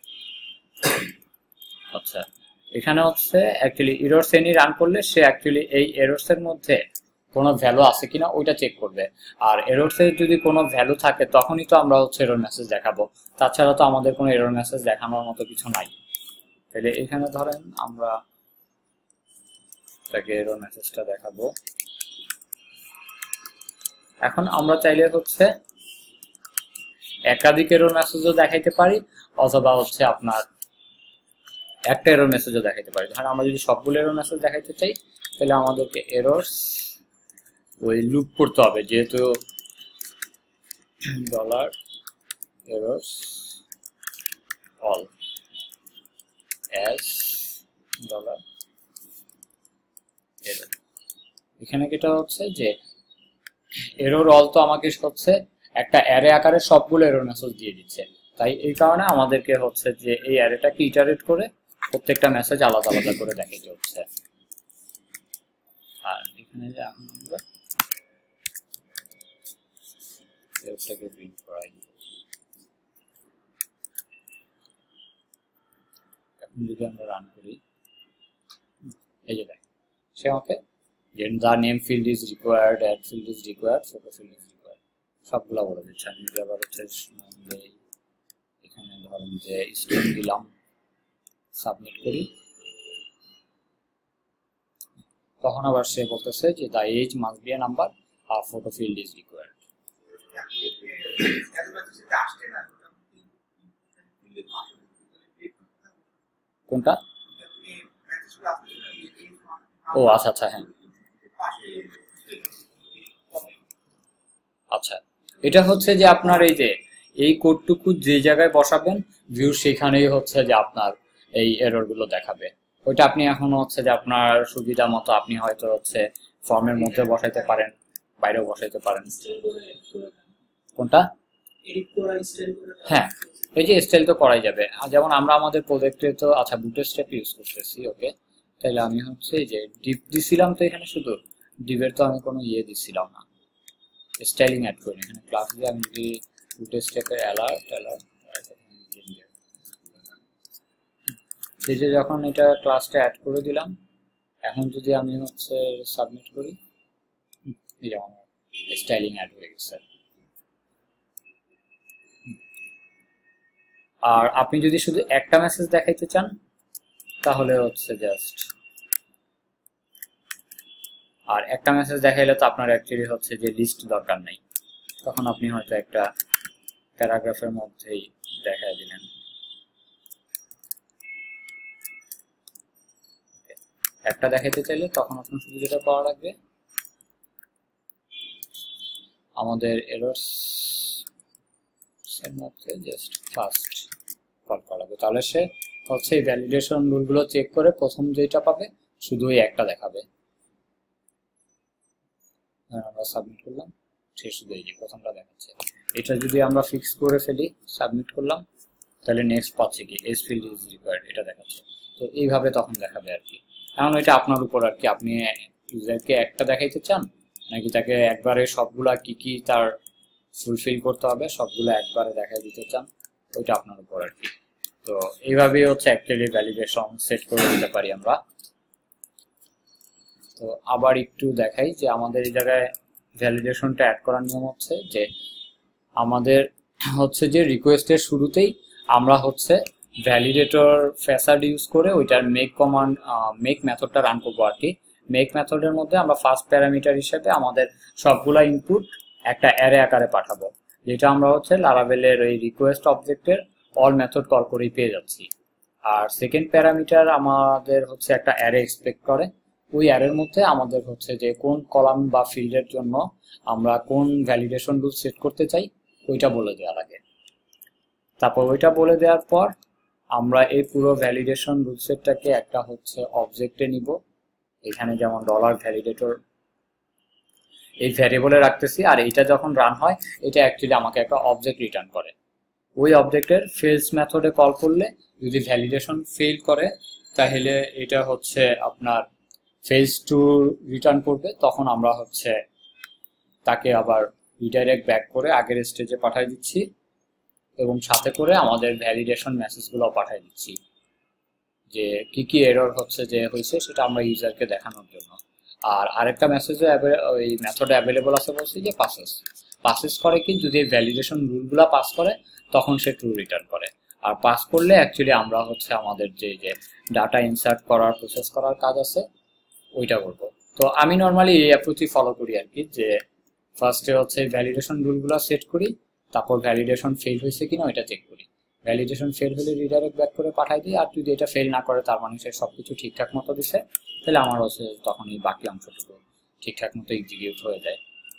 আচ্ছা, এখানে হচ্ছে অ্যাকচুয়ালি এরর শ্রেণী রান করলে সে অ্যাকচুয়ালি এই এররস এর মধ্যে কোনো ভ্যালু আছে কিনা ওইটা চেক করবে, আর এররস এর যদি কোনো ভ্যালু থাকে তখনই তো আমরা হচ্ছে এরর মেসেজ দেখাবো, তাছাড়া তো আমাদের কোনো এরর মেসেজ দেখানোর মতো কিছু নাই। তাহলে এখানে ধরেন আমরা তাকে এরর মেসেজটা দেখাবো। এখন আমরা চাইলে হচ্ছে একাধিক এরর মেসেজও দেখাইতে পারি, অথবা হচ্ছে আপনার একটা এরর মেসেজও দেখাইতে পারি। ধরেন আমরা যদি সবগুলো এরর মেসেজ দেখাইতে চাই তাহলে আমাদেরকে এররস ওই লুপ করতে হবে, যেহেতু dollar errors all as dollar error. এখানে যেটা হচ্ছে যে এরর অল তো আমাকে হচ্ছে একটা অ্যারে আকারে সবগুলো এরর মেসেজ দিয়ে দিচ্ছে, তাই এই কারণে আমাদেরকে হচ্ছে যে এই অ্যারেটাকে ইটারেট করে প্রত্যেকটা মেসেজ আলাদা আলাদা করে দেখাতে হচ্ছে। আর এখানে যে এখন আমরা এটাকে প্রিন্ট করাই, এখন যদি আমরা রান করি এই যে দেখ সে আমাকে যে the name field is required, add field is required, photo field is required, সবগুলা বলে দিচ্ছে। আমি যদি আবার হচ্ছে এখানে ধরেন যে স্ট্রিং দিলাম, সাবমিট করি, তখন আবার সে বলতেছে যে the age must be a number আর ফটো ফিল্ড ইজ রিকোয়ার্ড। কোনটা? ও আচ্ছা আচ্ছা, হ্যাঁ আচ্ছা, এটা হচ্ছে যে আপনার এই যে এই কোডটুকু যে জায়গায় বসাবেন ভিউ সেখানেই হচ্ছে যে আপনার এই এরর গুলো দেখাবে। ওইটা আপনি এখন হচ্ছে যে আপনার সুবিধা মতো আপনি হয়তো হচ্ছে ফর্মের মধ্যে বসাইতে পারেন, বাইরেও বসাইতে পারেন। কোনটা? হ্যাঁ, এই যে স্টাইল তো করাই যাবে। যেমন আমরা আমাদের প্রজেক্টে তো আচ্ছা বুটস্ট্র্যাপ ইউজ করতেছি, ওকে, তাহলে আমি হচ্ছে যে ডিপ দিছিলাম, তো এখানে শুধু ডিপের তো আমি কোনো ইয়ে দিছিলাম না, স্টাইলিং অ্যাড করি। এখানে ক্লাস দিয়ে আমি যদি বুটস্ট্র্যাপের অ্যালার্ট অ্যালার্ট এই যে যখন এটা ক্লাসটা অ্যাড করে দিলাম, এখন যদি আমি হচ্ছে সাবমিট করি, এই যে আমার স্টাইলিং অ্যাড হয়ে গেছে। আর আপনি যদি শুধু একটা মেসেজ দেখাইতে চান তাহলে হচ্ছে জাস্ট, আর একটা মেসেজ দেখাইলে তো আপনার অ্যাকচুয়ালি হচ্ছে যে লিস্ট দরকার নাই, তখন আপনি হয়তো একটা প্যারাগ্রাফের মধ্যেই দেখাই দিলেন। একটা দেখাইতে চাইলে তখন আপনার শুধু যেটা পাওয়া লাগবে আমাদের এরর্স এর মধ্যে জাস্ট ফার্স্ট কল করা লাগবে, তাহলে সে হচ্ছে এই ভ্যালিডেশন রুলগুলো চেক করে প্রথম যেটা পাবে শুধু এই একটা দেখাবে। আমরা সাবমিট করলাম, সে শুধু এই যে প্রথমটা দেখাচ্ছে। এটা যদি আমরা ফিক্স করে ফেলি, সাবমিট করলাম, তাহলে নেক্সট পাচ্ছে কি এস ফিল্ড ইজ রিকোয়ার্ড এটা দেখাচ্ছে। তো এইভাবে তখন দেখাবে আর কি। এখন এটা আপনার উপর আর কি, আপনি ইউজারকে একটা দেখাইতে চান নাকি তাকে একবারে সবগুলা কি কি তার ফুলফিল করতে হবে সবগুলো একবারে দেখাই দিতে চান, ওইটা আপনার উপর আর কি। তো এইভাবেই হচ্ছে অ্যাকচুয়ালি ভ্যালিডেশন সেট করে দিতে পারি আমরা। তো আবার একটু দেখাই যে আমাদের এই জায়গায় ভ্যালিডেশনটা অ্যাড করার নিয়ম হচ্ছে যে আমাদের হচ্ছে যে রিকোয়েস্টের শুরুতেই আমরা হচ্ছে ভ্যালিডেটর ফ্যাসাড ইউজ করে ওইটার মেক কমান্ড মেক মেথডটা রান করবো আর কি। মেক মেথডের মধ্যে আমরা ফার্স্ট প্যারামিটার হিসেবে আমাদের সবগুলা ইনপুট একটা অ্যারে আকারে পাঠাবো, যেটা আমরা হচ্ছে লারাভেলের ওই রিকোয়েস্ট অবজেক্টের অল মেথড কল করেই পেয়ে যাচ্ছি। আর সেকেন্ড প্যারামিটার আমাদের হচ্ছে একটা অ্যারে এক্সপেক্ট করে, ওই অ্যারের মধ্যে আমাদের হচ্ছে যে কোন কলাম বা ফিল্ডের জন্য আমরা কোন ভ্যালিডেশন রুল সেট করতে চাই ওইটা বলে দেওয়া লাগে। তারপর ওইটা বলে দেওয়ার পর আমরা এই পুরো ভ্যালিডেশন রুল সেটটাকে একটা হচ্ছে অবজেক্টে নিব, এখানে যেমন ডলার ভ্যালিডেটর এই ভ্যারিয়েবলে রাখতেছি। আর এইটা যখন রান হয় এটা অ্যাকচুয়ালি আমাকে একটা অবজেক্ট রিটার্ন করে। ওই অবজেক্টের ফেলস মেথডে কল করলে যদি ভ্যালিডেশন ফেল করে তাহলে এটা হচ্ছে আপনার ফেজ টু রিটার্ন করবে, তখন আমরা হচ্ছে তাকে আবার রিডাইরেক্ট ব্যাক করে আগের স্টেজে পাঠিয়ে দিচ্ছি এবং সাথে করে আমাদের ভ্যালিডেশন মেসেজগুলো পাঠিয়ে দিচ্ছি যে কি কি এরর হচ্ছে যে হয়েছে সেটা আমরা ইউজারকে দেখানোর জন্য। আর আরেকটা মেসেজে ওই মেথডে অ্যাভেলেবল আছে বলছি যে পাসেস পাসেস করে কি যদি ভ্যালিডেশন রুলগুলো পাস করে তখন সে ট্রু রিটার্ন করে। আর পাস করলে অ্যাকচুয়ালি আমরা হচ্ছে আমাদের যে যে ডাটা ইনসার্ট করার প্রসেস করার কাজ আছে ওইটা করবো। তো আমি নর্মালি এই অ্যাপ্রোচই ফলো করি আর কি, যে ফার্স্টে হচ্ছে ভ্যালিডেশন রুলগুলো সেট করি, তারপর ভ্যালিডেশন ফেল হয়েছে কিনা ওইটা চেক করি। ভ্যালিডেশন ফেল হলে রিডাইরেক্ট ব্যাক করে পাঠাই দিই। আর যদি এটা ফেল না করে তার মানে সে সবকিছু ঠিকঠাক মতো দিছে, তাহলে আমার হচ্ছে তখন এই বাকি অংশটুকু ঠিকঠাক মতো এক্সিকিউট হয়ে যায়।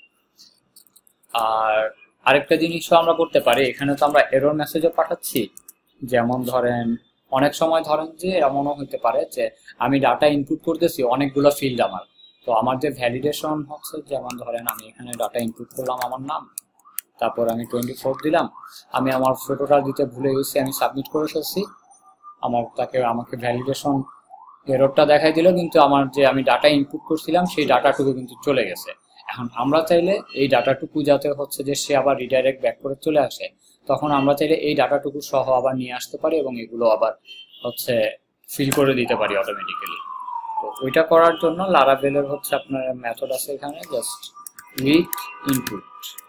আর আরেকটা জিনিসও আমরা করতে পারি, এখানে তো আমরা এরর মেসেজও পাঠাচ্ছি। যেমন ধরেন অনেক সময় ধরেন যে এমনও হতে পারে যে আমি ডাটা ইনপুট করতেছি অনেকগুলো ফিল্ড আমার, তো আমার যে ভ্যালিডেশন হচ্ছে যেমন ধরেন আমি এখানে ডাটা ইনপুট করলাম আমার নাম, তারপর আমি টোয়েন্টি ফোর দিলাম, আমি আমার ফটোটা দিতে ভুলে গেছি, আমি সাবমিট করে ফেলছি, আমার তাকে আমাকে ভ্যালিডেশন এররটা দেখাই দিল, কিন্তু আমার যে আমি ডাটা ইনপুট করছিলাম সেই ডাটাটুকু কিন্তু চলে গেছে। এখন আমরা চাইলে এই ডাটাটুকু যাতে হচ্ছে যে সে আবার রিডাইরেক্ট ব্যাক করে চলে আসে, তখন আমরা চাইলে এই ডাটাটুকু সহ আবার নিয়ে আসতে পারি এবং এগুলো আবার হচ্ছে ফিল করে দিতে পারি অটোমেটিক্যালি। তো ওইটা করার জন্য লারাভেলের হচ্ছে আপনার মেথড আছে এখানে জাস্ট উইথ ইনপুট,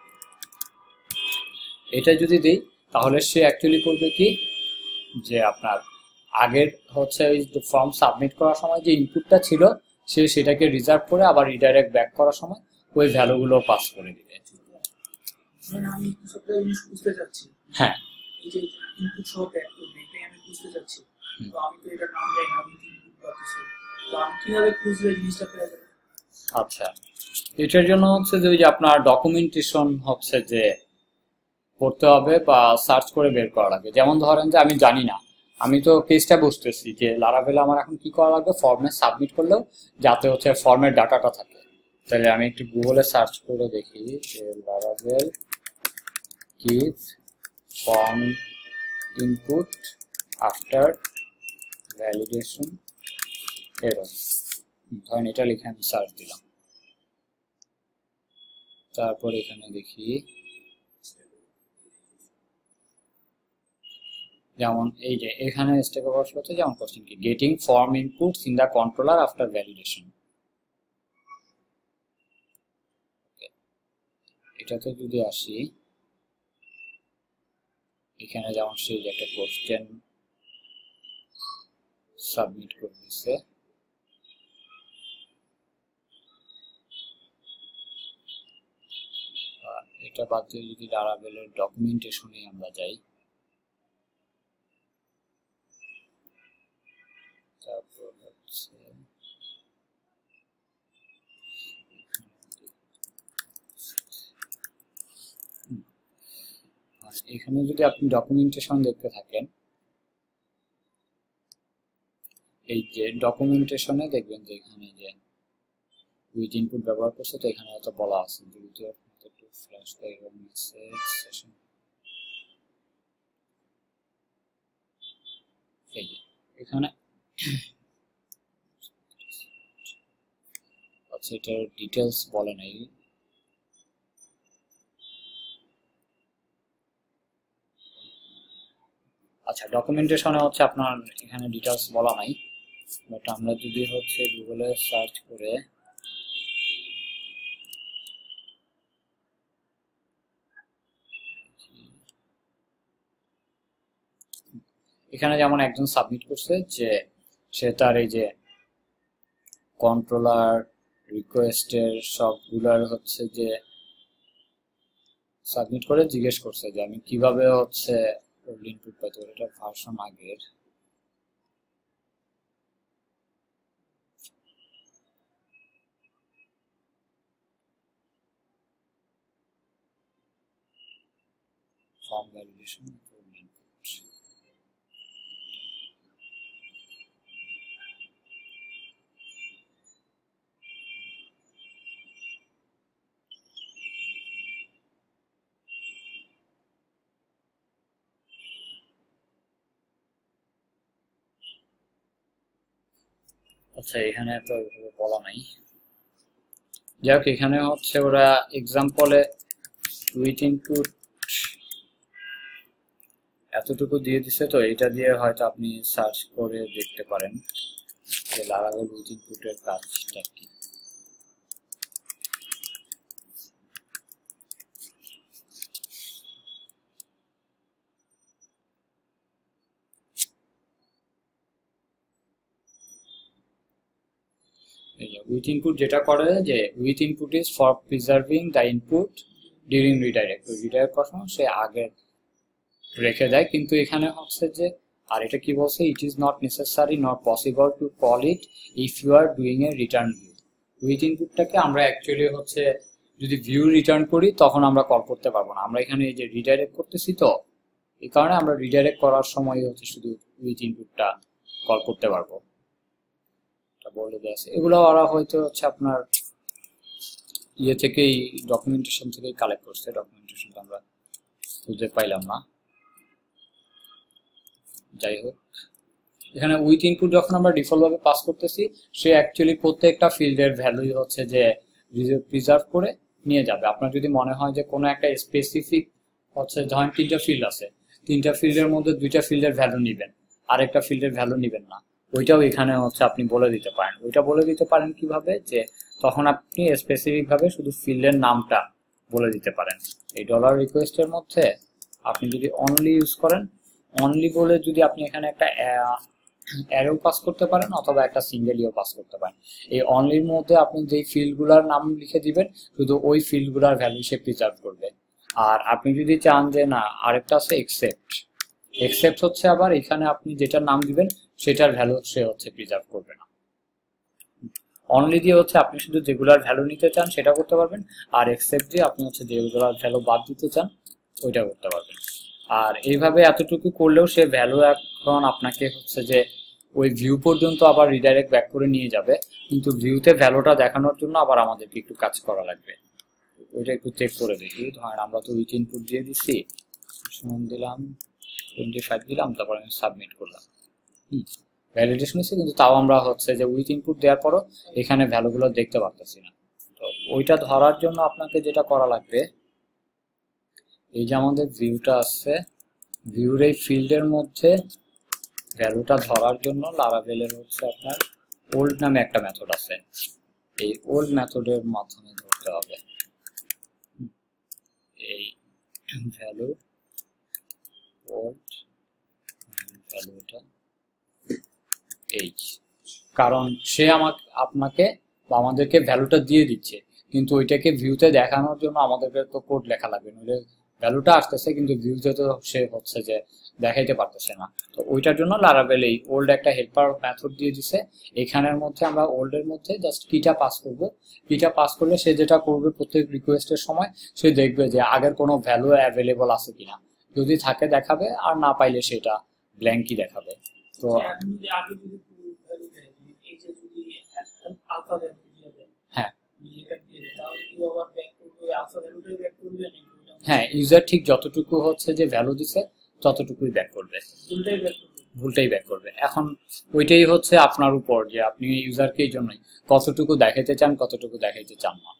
এটা যদি দিই তাহলে সে অ্যাকচুয়ালি করবে কি যে আপনার আগের হচ্ছে ওই ফর্ম সাবমিট করার সময় যে ইনপুটটা ছিল সে সেটাকে রিজার্ভ করে আবার রিডাইরেক্ট ব্যাক করার সময় ওই ভ্যালুগুলো পাস করে দিবে। আমি একটা জিনিস বুঝতে চাচ্ছি, হ্যাঁ এই যে ইনপুট সহ ব্যাক করবে এটাই আমি বুঝতে চাচ্ছি। তো আমি তো এটার নাম জানি না, আমি ইনপুট করতেছি, তো আমি কিভাবে খুঁজলে জিনিসটা পেয়ে যাবো? আচ্ছা, এটার জন্য হচ্ছে যে ওই যে আপনার ডকুমেন্টেশন হচ্ছে যে করতে হবে বা সার্চ করে বের করা লাগবে। যেমন ধরেন যে আমি জানি না, আমি তো কেসটা বুঝতেছি যে লারাভেলে আমার এখন কি করা লাগবে, ফর্মে সাবমিট করলেও যাতে হচ্ছে ফর্মের ডাটাটা থাকে। তাহলে আমি একটু গুগলে সার্চ করে দেখি যে Laravel give form input after validation error, ধরেন এটা লিখে আমি সার্চ দিলাম। তারপর এখানে দেখি যেমন এই যে এখানে স্টেপ ওভারফ্লো হচ্ছে যেমন কোশ্চেন কি getting form inputs in the controller after validation. এটাতে যদি আসি এখানে যেমন সেই যে একটা কোশ্চেন সাবমিট করে দিচ্ছে, এটা বাদ দিয়ে যদি লারাভেলের ডকুমেন্টেশনে আমরা যাই, তারপর হচ্ছে এখানে যদি আপনি ডকুমেন্টেশন দেখতে থাকেন, এই যে ডকুমেন্টেশনে দেখবেন যে এখানে যে উইথ ইনপুট ব্যবহার করছে, তো এখানে হয়তো বলা আছে দ্বিতীয় ফ্ল্যাশ মেসেজ সেশন, এই যে এখানে আচ্ছা এটার ডিটেলস বলে নাই। আচ্ছা ডকুমেন্টেশনে হচ্ছে আপনার এখানে ডিটেলস বলা নাই, বাট আমরা যদি হচ্ছে গুগলে সার্চ করে এখানে যেমন একজন সাবমিট করছে যে সে তার এই যে কন্ট্রোলার রিকোয়েস্টের সবগুলার হচ্ছে যে সাবমিট করে জিজ্ঞেস করছে যে আমি কিভাবে হচ্ছে ইনপুট পাইতে পারি। এটা ভার্সন আগের। ফর্ম ভ্যালিডেশন ইনপুট আচ্ছা, এখানে তো বলা নাই। যাই হোক, এখানে হচ্ছে ওরা এক্সাম্পলে উইথ ইনপুট এতটুকু দিয়ে দিছে, তো এটা দিয়ে হয়তো আপনি সার্চ করে দেখতে পারেন যে লারাভেল উইথ ইনপুটের কাজটা কি। উইথ ইনপুট যেটা করে যে with input is for preserving the input during redirect. Redirect করার সময় সে আগে রেখে দেয়, কিন্তু এখানে হচ্ছে যে আর এটা কি বলছে, it is not necessary not possible to call it if you are doing a return view. With ইনপুটটাকে আমরা অ্যাকচুয়ালি হচ্ছে যদি ভিউ রিটার্ন করি তখন আমরা কল করতে পারবো না। আমরা এখানে এই যে রিডাইরেক্ট করতেছি, তো এই কারণে আমরা রিডাইরেক্ট করার সময় হচ্ছে শুধু উইথ ইনপুটটা কল করতে পারবো। বলে দেওয়া আছে এগুলো ওরা হয়তো হচ্ছে আপনার ইয়ে থেকেই ডকুমেন্টেশন থেকেই কালেক্ট করছে। ডকুমেন্টেশনটা আমরা খুঁজে পাইলাম না। যাই হোক, এখানে উইথ ইনপুট যখন আমরা ডিফল্ট ভাবে পাস করতেছি, সে অ্যাকচুয়ালি প্রত্যেকটা ফিল্ডের ভ্যালু হচ্ছে যে প্রিজার্ভ করে নিয়ে যাবে। আপনার যদি মনে হয় যে কোনো একটা স্পেসিফিক হচ্ছে ধরেন তিনটা ফিল্ড আছে, তিনটা ফিল্ডের মধ্যে দুইটা ফিল্ডের ভ্যালু নিবেন, আরেকটা ফিল্ডের ভ্যালু নিবেন না, ওইটাও এখানে হচ্ছে আপনি বলে দিতে পারেন। ওইটা বলে দিতে পারেন কিভাবে, যে তখন আপনি স্পেসিফিক ভাবে শুধু ফিল্ডের নামটা বলে দিতে পারেন। এই ডলার রিকোয়েস্টের মধ্যে আপনি যদি অনলি ইউজ করেন, অনলি বলে যদি আপনি এখানে একটা অ্যারো পাস করতে পারেন অথবা একটা সিঙ্গেল ইও পাস করতে পারেন। এই অনলির মধ্যে আপনি যেই ফিল্ডগুলোর নাম লিখে দিবেন, শুধু ওই ফিল্ডগুলোর ভ্যালু সে প্রিজার্ভ করবে। আর আপনি যদি চান যে না, আরেকটা আছে এক্সেপ্ট। এক্সেপ্ট হচ্ছে আবার এখানে আপনি যেটার নাম দিবেন সেটার ভ্যালু সে হচ্ছে প্রিজার্ভ করবে না। অনলি দিয়ে হচ্ছে আপনি শুধু যেগুলার ভ্যালু নিতে চান সেটা করতে পারবেন, আর এক্সেপ্ট দিয়ে আপনি হচ্ছে যেগুলার ভ্যালু বাদ দিতে চান ওইটা করতে পারবেন। আর এইভাবে এতটুকু করলেও সে ভ্যালু এখন আপনাকে হচ্ছে যে ওই ভিউ পর্যন্ত আবার রিডাইরেক্ট ব্যাক করে নিয়ে যাবে, কিন্তু ভিউতে ভ্যালুটা দেখানোর জন্য আবার আমাদেরকে একটু কাজ করা লাগবে। ওইটা একটু চেক করে দেখি। ধরেন আমরা তো উইথ ইনপুট দিয়ে দিচ্ছি, সমান দিলাম টোয়েন্টি ফাইভ দিলাম, তারপর আমি সাবমিট করলাম। হুম ভ্যালিডেশন হচ্ছে, কিন্তু তাও আমরা হচ্ছে যে উইথ ইনপুট দেওয়ার পরও এখানে ভ্যালুগুলো দেখতে পারতেছি না। তো ওইটা ধরার জন্য আপনাকে যেটা করা লাগবে, এই যে আমাদের ভিউটা আছে, ভিউর এই ফিল্ডের মধ্যে ভ্যালুটা ধরার জন্য লারাভেলের হচ্ছে আপনার ওল্ড নামে একটা মেথড আছে। এই ওল্ড মেথডের মাধ্যমে ধরতে হবে এই ভ্যালু ওল্ড ভ্যালুটা এইচ, কারণ সে আমাকে আপনাকে বা আমাদেরকে ভ্যালুটা দিয়ে দিচ্ছে, কিন্তু ওইটাকে ভিউতে দেখানোর জন্য আমাদেরকে তো কোড লেখা লাগবে, নইলে ভ্যালুটা আসতেছে কিন্তু ভিউতে তো সে হচ্ছে যে দেখাইতে পারতেছে না। তো ওইটার জন্য লারাভেল এই ওল্ড একটা হেল্পার মেথড দিয়ে দিছে। এখানের মধ্যে আমরা ওল্ডের মধ্যে জাস্ট কিটা পাস করব। কিটা পাস করলে সে যেটা করবে প্রত্যেক রিকোয়েস্টের সময় সে দেখবে যে আগের কোনো ভ্যালু অ্যাভেলেবল আছে কিনা, যদি থাকে দেখাবে, আর না পাইলে সেটা ব্ল্যাঙ্কই দেখাবে। তো হ্যাঁ হ্যাঁ ইউজার ঠিক যতটুকু হচ্ছে যে ভ্যালু দিছে ততটুকুই ব্যাক করবে, ভুলটাই ব্যাক করবে। এখন ওইটাই হচ্ছে আপনার উপর যে আপনি ইউজারকে এই জন্যই কতটুকু দেখাইতে চান কতটুকু দেখাইতে চান না।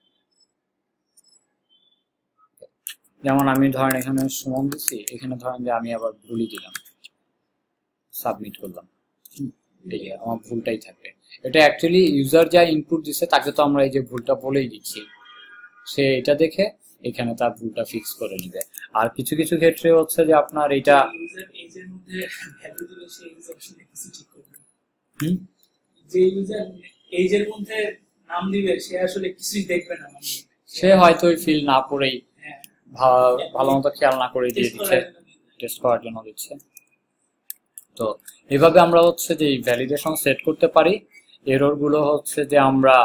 যেমন আমি ধরেন এখানে সমান দিচ্ছি, এখানে ধরেন যে আমি আবার ভুলই দিলাম, সাবমিট করলাম, আমার ভুলটাই থাকবে। এটা অ্যাকচুয়ালি ইউজার যা ইনপুট দিচ্ছে তাকে তো আমরা এই যে ভুলটা বলেই দিচ্ছি, সে এটা দেখে এখানে তার ভুলটা ফিক্স করে নিবে। আর কিছু কিছু ক্ষেত্রে হচ্ছে যে আপনার এটা ইউজার এজের মধ্যে ভ্যালু দিলে সেই ইউজার আসলে কিছু ঠিক করবে না। হুম যে ইউজার এজের মধ্যে নাম দিবে সে আসলে কিছুই দেখবে না, মানে সে হয়তো ওই ফিল না করেই হ্যাঁ ভা- ভালো মতো খেয়াল না করে দিয়ে টেস্ট দিচ্ছে, করার জন্য দিবে। টেস্ট করার জন্য দিচ্ছে। তো এভাবে আমরা হচ্ছে যে ভ্যালিডেশন সেট করতে পারি। এরর গুলো হচ্ছে যে আমরা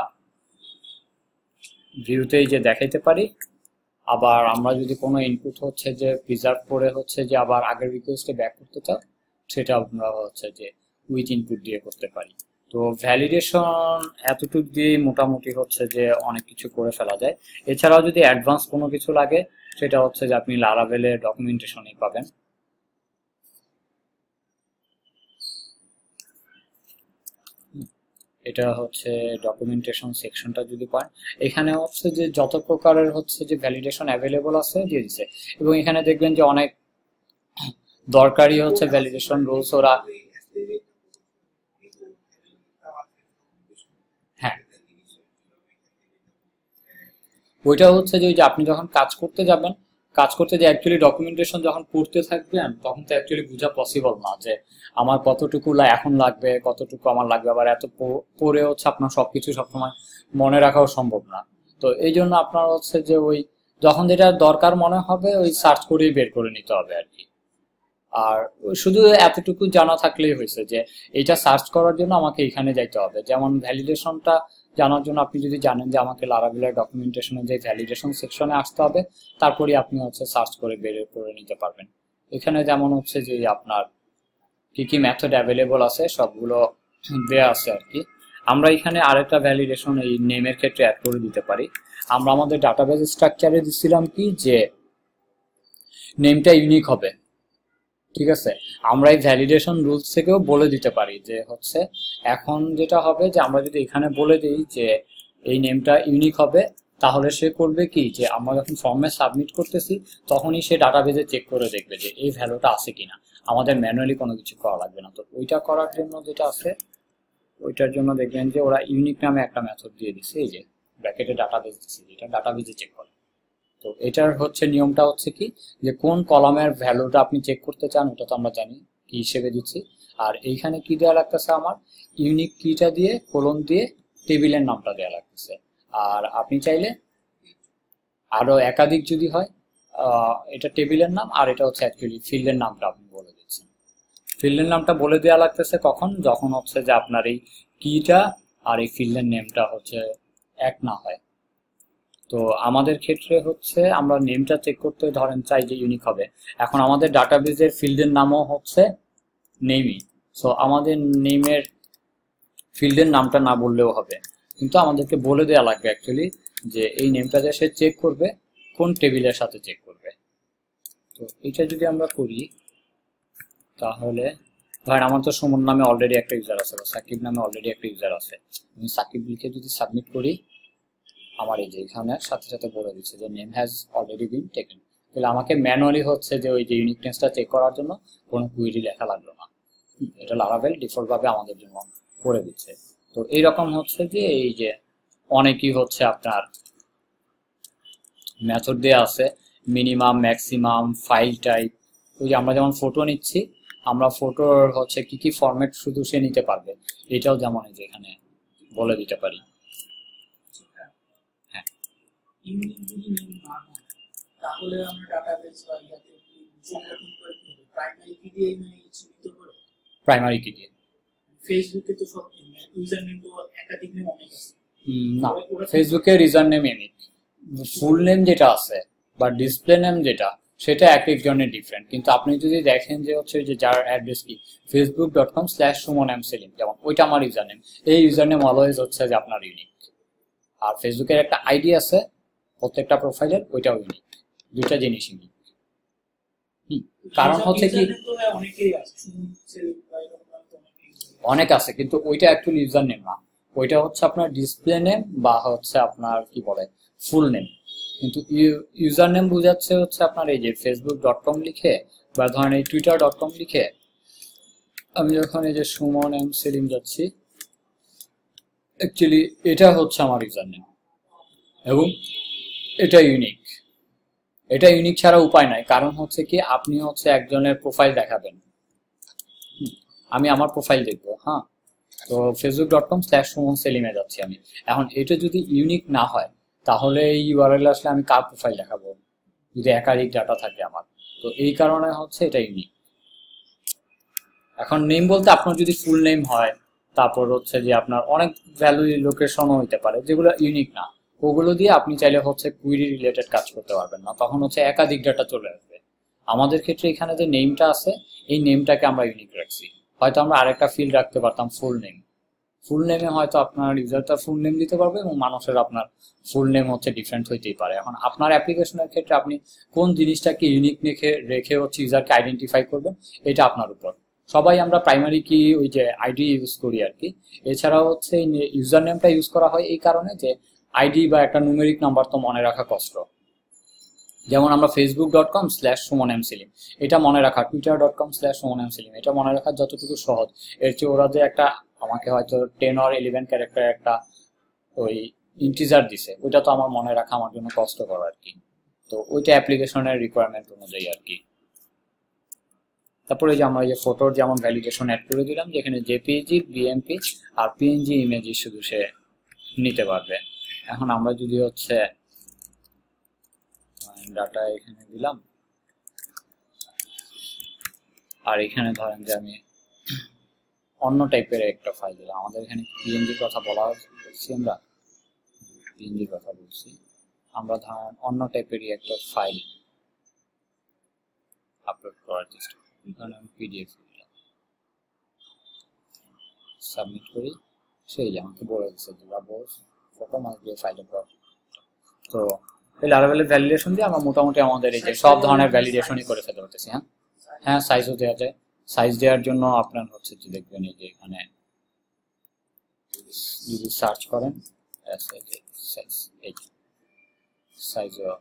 ভিউতেই যে দেখাইতে পারি। আবার আমরা যদি কোনো ইনপুট হচ্ছে যে প্রিজার্ভ করে হচ্ছে যে আবার আগের রিকোয়েস্টে ব্যাক করতে চাও, সেটা আমরা হচ্ছে যে উইথ ইনপুট দিয়ে করতে পারি। তো ভ্যালিডেশন এতটুকু দিয়ে মোটামুটি হচ্ছে যে অনেক কিছু করে ফেলা যায়। এছাড়াও যদি অ্যাডভান্স কোনো কিছু লাগে সেটা হচ্ছে যে আপনি লারাভেলের ডকুমেন্টেশনেই পাবেন। এটা হচ্ছে ডকুমেন্টেশন সেকশনটা যদি পান, এখানে হচ্ছে যে যত প্রকারের হচ্ছে যে ভ্যালিডেশন অ্যাভেলেবল আছে দিয়ে দিছে। এবং এখানে দেখবেন যে অনেক দরকারি হচ্ছে ভ্যালিডেশন রুলস ওরা, হ্যাঁ ওইটা হচ্ছে যে ওই যে আপনি যখন কাজ করতে যাবেন, কাজ করতে যে অ্যাকচুয়ালি ডকুমেন্টেশন যখন পড়তে থাকবেন তখন তো অ্যাকচুয়ালি বোঝা পসিবল না যে আমার কতটুকু লা- এখন লাগবে, কতটুকু আমার লাগবে। আবার এত প- পড়ে হচ্ছে আপনার সবকিছু সবসময় মনে রাখাও সম্ভব না। তো এই জন্য আপনার হচ্ছে যে ওই যখন যেটা দরকার মনে হবে ওই সার্চ করেই বের করে নিতে হবে আর কি। আর ওই শুধু এতটুকু জানা থাকলেই হয়েছে যে এইটা সার্চ করার জন্য আমাকে এখানে যাইতে হবে। যেমন ভ্যালিডেশনটা জানার জন্য আপনি যদি জানেন যে আমাকে লারাভেলের ডকুমেন্টেশনে যে ভ্যালিডেশন সেকশনে আসতে হবে, তারপরে আপনি হচ্ছে সার্চ করে বের করে নিতে পারবেন। এখানে যেমন হচ্ছে যে আপনার কি কি মেথড অ্যাভেলেবল আছে সবগুলো দেয়া আছে আর কি। আমরা এখানে আরেকটা ভ্যালিডেশন এই নেমের ক্ষেত্রে অ্যাড করে দিতে পারি। আমরা আমাদের ডাটাবেস স্ট্রাকচারে দিছিলাম কি যে নেমটা ইউনিক হবে, ঠিক আছে। আমরা এই ভ্যালিডেশন রুলস থেকেও বলে দিতে পারি যে হচ্ছে এখন যেটা হবে যে আমরা যদি এখানে বলে দিই যে এই নেমটা ইউনিক হবে, তাহলে সে করবে কি যে আমরা যখন ফর্মে সাবমিট করতেছি তখনই সে ডাটাবেজে চেক করে দেখবে যে এই ভ্যালুটা আছে কিনা, আমাদের ম্যানুয়ালি কোনো কিছু করা লাগবে না। তো ওইটা করার জন্য যেটা আছে ওইটার জন্য দেখবেন যে ওরা ইউনিক নামে একটা মেথড দিয়ে দিচ্ছে, এই যে ব্র্যাকেটে ডাটাবেজ দিচ্ছে, যেটা ডাটাবেজে চেক করে। তো এটার হচ্ছে নিয়মটা হচ্ছে কি যে কোন কলামের ভ্যালুটা আপনি চেক করতে চান ওটা তো আমরা জানি কি হিসেবে দিচ্ছি। আর এইখানে কি দেওয়া লাগতেছে, আমার ইউনিক কিটা দিয়ে কোলন দিয়ে টেবিলের নামটা দেওয়া লাগতেছে। আর আপনি চাইলে আরো একাধিক যদি হয় আহ, এটা টেবিলের নাম আর এটা হচ্ছে অ্যাকচুয়ালি ফিল্ডের নামটা আপনি বলে দিচ্ছেন। ফিল্ডের নামটা বলে দেওয়া লাগতেছে কখন, যখন হচ্ছে যে আপনার এই কিটা আর এই ফিল্ডের নেমটা হচ্ছে এক না হয়। তো আমাদের ক্ষেত্রে হচ্ছে আমরা নেমটা চেক করতে ধরেন চাই যে ইউনিক হবে। এখন আমাদের ডাটাবেজের ফিল্ডের নামও হচ্ছে নেমই। সো আমাদের নেমের ফিল্ডের নামটা না বললেও হবে, কিন্তু আমাদেরকে বলে দেওয়া লাগবে অ্যাকচুয়ালি যে এই নেমটা যে সে চেক করবে কোন টেবিলের সাথে চেক করবে। তো এটা যদি আমরা করি তাহলে ধরেন আমার তো সুমন নামে অলরেডি একটা ইউজার আছে বা সাকিব নামে অলরেডি একটা ইউজার আছে, আমি সাকিব লিখে যদি সাবমিট করি আমার এই যে এখানে সাথে সাথে বলে দিচ্ছে যে name has already been taken. তাহলে আমাকে ম্যানুয়ালি হচ্ছে যে ওই যে ইউনিকনেসটা চেক করার জন্য কোনো কুইরি লেখা লাগলো না, এটা লারাভেল ডিফল্ট ভাবে আমাদের জন্য করে দিচ্ছে। তো এইরকম হচ্ছে যে এই যে অনেকই হচ্ছে আপনার মেথড দেওয়া আছে, মিনিমাম ম্যাক্সিমাম ফাইল টাইপ। ওই যে আমরা যেমন ফটো নিচ্ছি, আমরা ফটোর হচ্ছে কি কি ফরম্যাট শুধু সে নিতে পারবে এটাও যেমন এই যে এখানে বলে দিতে পারি। হ্যাঁ ইউনিক যদি নেম না হয় তাহলে আমরা ডাটাবেস বা ইয়াতে সংরক্ষণ করে কি হবে, প্রাইমারি কি দিয়ে মানে চিহ্নিত করে। প্রাইমারি কি দিয়ে ফেসবুকে তো সব ইউজার নেম তো একাধিক নেম অনেক আছে। উম, না, ফেসবুকের user name unique, full name যেটা আছে বা ডিসপ্লে নেম যেটা সেটা এক একজনের ডিফারেন্ট। কিন্তু আপনি যদি দেখেন যে হচ্ছে যে যার অ্যাড্রেস কি Facebook dot com slash Suman M Selim, যেমন ওইটা আমার ইউজার নেম, এই ইউজার নেম অলওয়েজ হচ্ছে যে আপনার ইউনিক। আর ফেসবুকের একটা আইডি আছে প্রত্যেকটা প্রোফাইলের, ওইটাও ইউনিক, দুইটা জিনিস ইউনিক। কারণ হচ্ছে কি ইউজার নেম তো ভাই অনেকেই আছে, সুমন সেলিম বা এরকম তো অনেকেই আছে। অনেক আছে, কিন্তু ওইটা অ্যাকচুয়ালি ইউজার নেম না, ওইটা হচ্ছে আপনার ডিসপ্লে নেম বা হচ্ছে আপনার কি বলে ফুল নেম। কিন্তু ইউজার নেম বোঝাচ্ছে হচ্ছে আপনার এই যে ফেসবুক ডট কম লিখে বা ধরেন এই টুইটার ডট কম লিখে আমি যখন এই যে সুমন এম সেলিম যাচ্ছি, অ্যাকচুয়ালি এটা হচ্ছে আমার ইউজার নেম এবং এটা ইউনিক। এটা ইউনিক ছাড়া উপায় নাই, কারণ হচ্ছে কি আপনি হচ্ছে একজনের প্রোফাইল দেখাবেন, আমি আমার প্রোফাইল দেখবো, হ্যাঁ, তো Facebook dot com slash Suman সেলিমে যাচ্ছি আমি। এখন এটা যদি ইউনিক না হয় তাহলে এই ইউআরএল আসলে আমি কার প্রোফাইল দেখাবো যদি একাধিক ডাটা থাকে আমার, তো এই কারণে হচ্ছে এটা ইউনিক। এখন নেম বলতে আপনার যদি ফুল নেম হয়, তারপর হচ্ছে যে আপনার অনেক ভ্যালু লোকেশনও হইতে পারে যেগুলো ইউনিক না, ওগুলো দিয়ে আপনি চাইলে হচ্ছে কুইরি রিলেটেড কাজ করতে পারবেন না, তখন হচ্ছে একাধিক ডাটা চলে আসবে। আমাদের ক্ষেত্রে এখানে যে নেমটা আছে এই নেমটাকে আমরা ইউনিক রাখছি। হয়তো আমরা আরেকটা ফিল্ড রাখতে পারতাম ফুল নেম, ফুল নেমে হয়তো আপনার ইউজার তার ফুল নেম দিতে পারবে এবং মানুষের আপনার ফুল নেম হচ্ছে ডিফারেন্ট হইতেই পারে। এখন আপনার অ্যাপ্লিকেশনের ক্ষেত্রে আপনি কোন জিনিসটাকে ইউনিক রেখে রেখে হচ্ছে ইউজারকে আইডেন্টিফাই করবেন এটা আপনার উপর। সবাই আমরা প্রাইমারি কি ওই যে আইডি ইউজ করি আর কি, এছাড়াও হচ্ছে ইউজার নেমটা ইউজ করা হয় এই কারণে যে আইডি বা একটা নিউমেরিক নাম্বার তো মনে রাখা কষ্ট। যেমন আমরা Facebook dot com slash Suman M Selim এটা মনে রাখা, Twitter dot com slash Suman M Selim এটা মনে রাখা যতটুকু সহজ, এর চেয়ে ওরা যে একটা আমাকে হয়তো টেন অর ইলেভেন ক্যারেক্টার একটা ওই ইন্টিজার দিছে ওইটা তো আমার মনে রাখা আমার জন্য কষ্টকর আর কি, তো ওইটা অ্যাপ্লিকেশনের রিকোয়ারমেন্ট অনুযায়ী আর কি। তারপরে যে আমরা যে ফটোর যেমন ভ্যালিডেশন অ্যাড করে দিলাম যেখানে জেপিজি, বিএমপি আর পিএনজি ইমেজই শুধু সে নিতে পারবে। এখন আমরা যদি হচ্ছে ডাটা এখানে দিলাম আর এখানে ধরেন যে আমি অন্য টাইপের একটা ফাইল দিলাম, আমাদের এখানে পিএনজির কথা বলা বলছি, আমরা পিএনজির কথা বলছি, আমরা ধরেন অন্য টাইপেরই একটা ফাইল আপলোড করার চেষ্টা করি, ধরেন আমি পিডিএফ দিলাম, সাবমিট করি, সেই আমাকে বলে দিচ্ছে যে photo must be file upload. তো এই লারাভেলের ভ্যালিডেশন দিয়ে আমরা মোটামুটি আমাদের এই যে সব ধরনের ভ্যালিডেশনই করে ফেলতে পারতেছি। হ্যাঁ হ্যাঁ সাইজও দেওয়া যায়, সাইজ দেওয়ার জন্য আপনার হচ্ছে যে দেখবেন এই যে এখানে যদি সার্চ করেন সাইজ এই সাইজও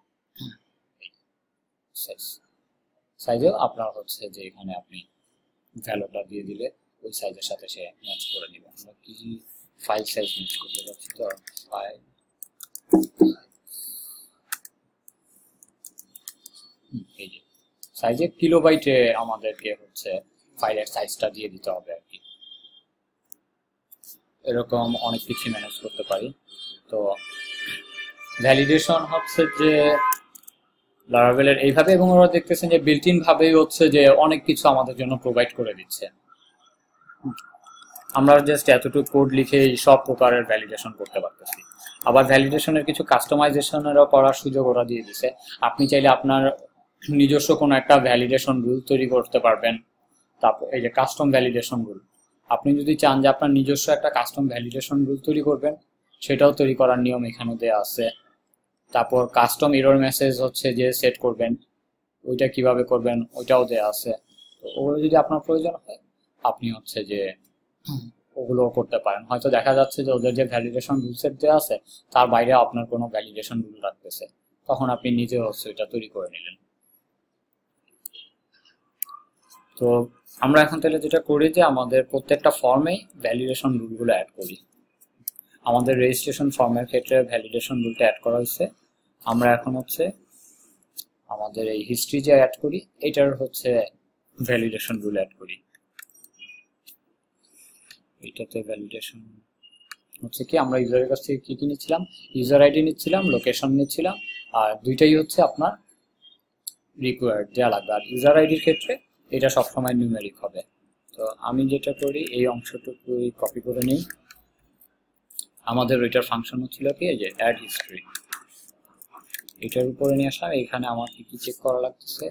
সাইজ সাইজও আপনার হচ্ছে যে এখানে আপনি ভ্যালুটা দিয়ে দিলে ওই সাইজের সাথে সে ম্যাচ করে নেবে। আমরা কি ফাইল সাইজ ম্যাচ করতে যাচ্ছি, তো ফাইল এই যে সাইজে কিলোবাইটে আমাদেরকে হচ্ছে ফাইলের সাইজটা দিয়ে দিতে হবে আর কি, এরকম অনেক কিছু ম্যানেজ করতে পারি। তো ভ্যালিডেশন হচ্ছে যে লারাভেলের এইভাবে, এবং ওরা দেখতেছেন যে বিল্ট ইন ভাবেই হচ্ছে যে অনেক কিছু আমাদের জন্য প্রোভাইড করে দিচ্ছে, আমরা জাস্ট এতটুকু কোড লিখে সব প্রকারের ভ্যালিডেশন করতে পারতেছি। আবার ভ্যালিডেশনের কিছু কাস্টমাইজেশনেরও করার সুযোগ ওরা দিয়ে দিছে, আপনি চাইলে আপনার নিজস্ব কোনো একটা ভ্যালিডেশন রুল তৈরি করতে পারবেন। তারপর এই যে কাস্টম ভ্যালিডেশন রুল, আপনি যদি চান যে আপনার নিজস্ব একটা কাস্টম ভ্যালিডেশন রুল তৈরি করবেন সেটাও তৈরি করার নিয়ম এখানে দেওয়া আছে। তারপর কাস্টম এরর মেসেজ হচ্ছে যে সেট করবেন ওইটা কিভাবে করবেন ওইটাও দেওয়া আছে। তো ওগুলো যদি আপনার প্রয়োজন হয় আপনি হচ্ছে যে ওগুলো করতে পারেন। হয়তো দেখা যাচ্ছে যে ওদের যে ভ্যালিডেশন রুল সেট দেওয়া আছে তার বাইরে আপনার কোনো ভ্যালিডেশন রুল রাখতেছে, তখন আপনি নিজে হচ্ছে ওইটা তৈরি করে নিলেন। তো আমরা এখন তাহলে যেটা করি যে আমাদের প্রত্যেকটা ফর্মেই ভ্যালিডেশন রুলগুলো অ্যাড করি। আমাদের রেজিস্ট্রেশন ফর্মের ক্ষেত্রে ভ্যালিডেশন রুলটা অ্যাড করা হয়েছে, আমরা এখন হচ্ছে আমাদের এই হিস্ট্রি যে অ্যাড করি এটার হচ্ছে ভ্যালিডেশন রুল অ্যাড করি। এটাতে ভ্যালিডেশন হচ্ছে কি আমরা ইউজারের কাছ থেকে কি কি নিচ্ছিলাম, ইউজার আইডি নিচ্ছিলাম, লোকেশন নিচ্ছিলাম, আর দুইটাই হচ্ছে আপনার রিকোয়ার্ড দেওয়া লাগবে। আর ইউজার আইডির ক্ষেত্রে এটা সবসময় নিউমেরিক হবে। তো আমি যেটা করি এই অংশটুকু কপি করে নিই, আমাদের ওইটার ফাংশন হচ্ছিল কি যে অ্যাড হিস্ট্রি, এটার উপরে নিয়ে আসলাম। এখানে আমার কি কি চেক করা লাগতেছে,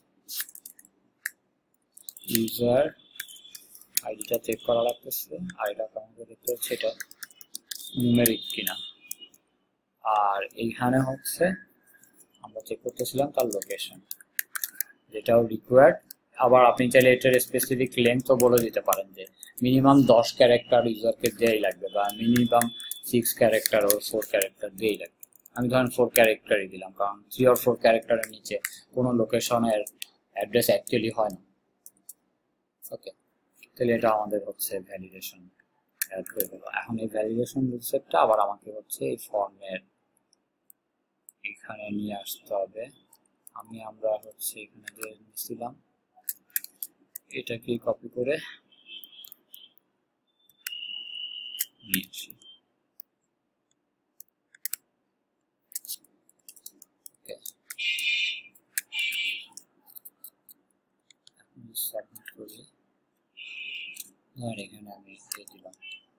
ইউজার আইডিটা চেক করা লাগতেছে, আইডিটা আমাকে দেখতে হচ্ছে এটা নিউমেরিক কিনা, আর এইখানে হচ্ছে আমরা চেক করতেছিলাম তার লোকেশন যেটাও রিকোয়ার্ড। আবার আপনি চাইলে এটার স্পেসিফিক লেন্থও বলে দিতে পারেন যে মিনিমাম দশ ক্যারেক্টার ইউজারকে দেয়াই লাগবে বা মিনিমাম সিক্স ক্যারেক্টার ও ফোর ক্যারেক্টার দিয়েই লাগবে। আমি ধরেন ফোর ক্যারেক্টারই দিলাম, কারণ থ্রি আর ফোর ক্যারেক্টারের নিচে কোনো লোকেশনের অ্যাড্রেস অ্যাকচুয়ালি হয় না। ওকে, তাহলে এটা আমাদের হচ্ছে ভ্যালিডেশন অ্যাড হয়ে গেল। এখন এই ভ্যালিডেশন রুলসেটটা আবার আমাকে হচ্ছে এই ফর্মের এখানে নিয়ে আসতে হবে। আমি আমরা হচ্ছে এখানে যে নিয়েছিলাম এটাকে কপি করে নিয়েছি। সাবমিট করি, আর এখানে আমি দিয়ে দিলাম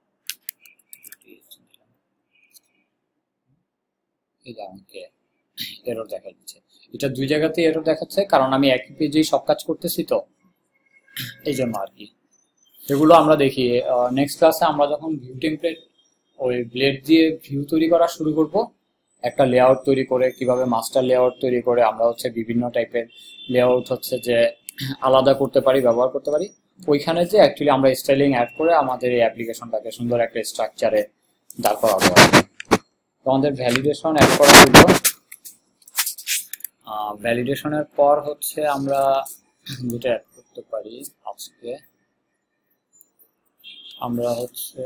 এই যে আমাকে এরর দেখা দিচ্ছে। এটা দুই জায়গাতে এরর দেখাচ্ছে কারণ আমি একই পেজেই সব কাজ করতেছি, তো এই জন্য আর কি। এগুলো আমরা দেখি নেক্সট ক্লাসে। আমরা যখন ভিউ টেমপ্লেট ওই ব্লেড দিয়ে ভিউ তৈরি করা শুরু করব, একটা লেআউট তৈরি করে কিভাবে মাস্টার লেআউট তৈরি করে আমরা হচ্ছে বিভিন্ন টাইপের লেআউট হচ্ছে যে আলাদা করতে পারি, ব্যবহার করতে পারি, ওইখানে যে অ্যাকচুয়ালি আমরা স্টাইলিং অ্যাড করে আমাদের এই অ্যাপ্লিকেশনটাকে সুন্দর একটা স্ট্রাকচারে দাঁড় করাবো। আমাদের ভ্যালিডেশন অ্যাড করা হলো। ভ্যালিডেশনের পর হচ্ছে আমরা যেটা অ্যাড করতে পারি আজকে, আমরা হচ্ছে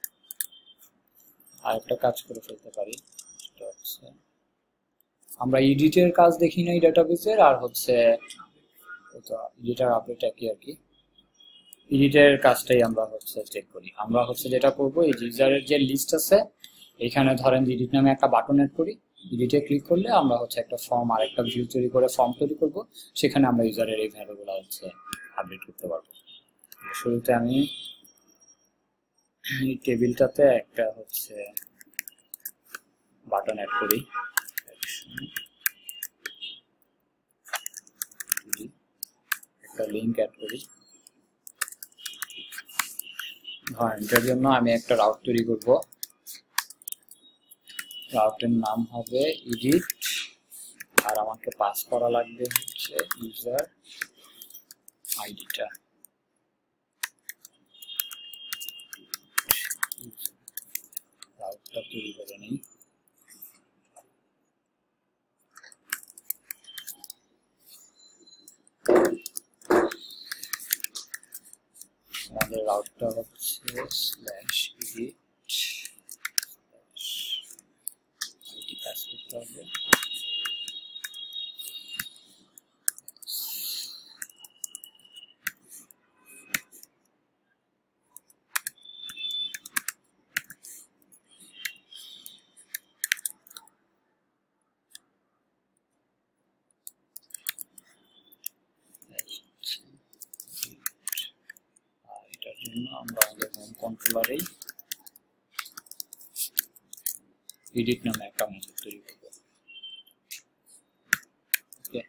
আরেকটা কাজ করে ফেলতে পারি। সেটা হচ্ছে আমরা এডিটের কাজ দেখি নাই ডাটাবেসের, আর হচ্ছে এডিটার আপডেট কি আর কি, এডিটের কাজটাই আমরা হচ্ছে চেক করি। আমরা হচ্ছে যেটা করবো, এই ইউজারের যে লিস্ট আছে এখানে ধরেন এডিট নামে একটা বাটন অ্যাড করি, এডিটে ক্লিক করলে আমরা হচ্ছে একটা ফর্ম আর একটা ভিউ তৈরি করে ফর্ম তৈরি করব, সেখানে আমরা ইউজারের এই ভ্যালুগুলো হচ্ছে আপডেট করতে পারবো। শুরুতে আমি এই টেবিলটাতে একটা হচ্ছে বাটন অ্যাড করি, একটা লিঙ্ক অ্যাড করি। ধরেন এটার জন্য আমি একটা রাউট তৈরি করব, রাউটের নাম হবে এডিট, আর আমাকে পাস করা লাগবে হচ্ছে ইউজার আইডিটা। রাউটটা তৈরি করে নিই। আমাদের রাউটটা হচ্ছে স্ল্যাশ এডিট আইডি পাস করতে হবে। আমরা আমাদের হোম কন্ট্রোলারেই এডিট নামে একটা মেথড তৈরি করব। ওকে,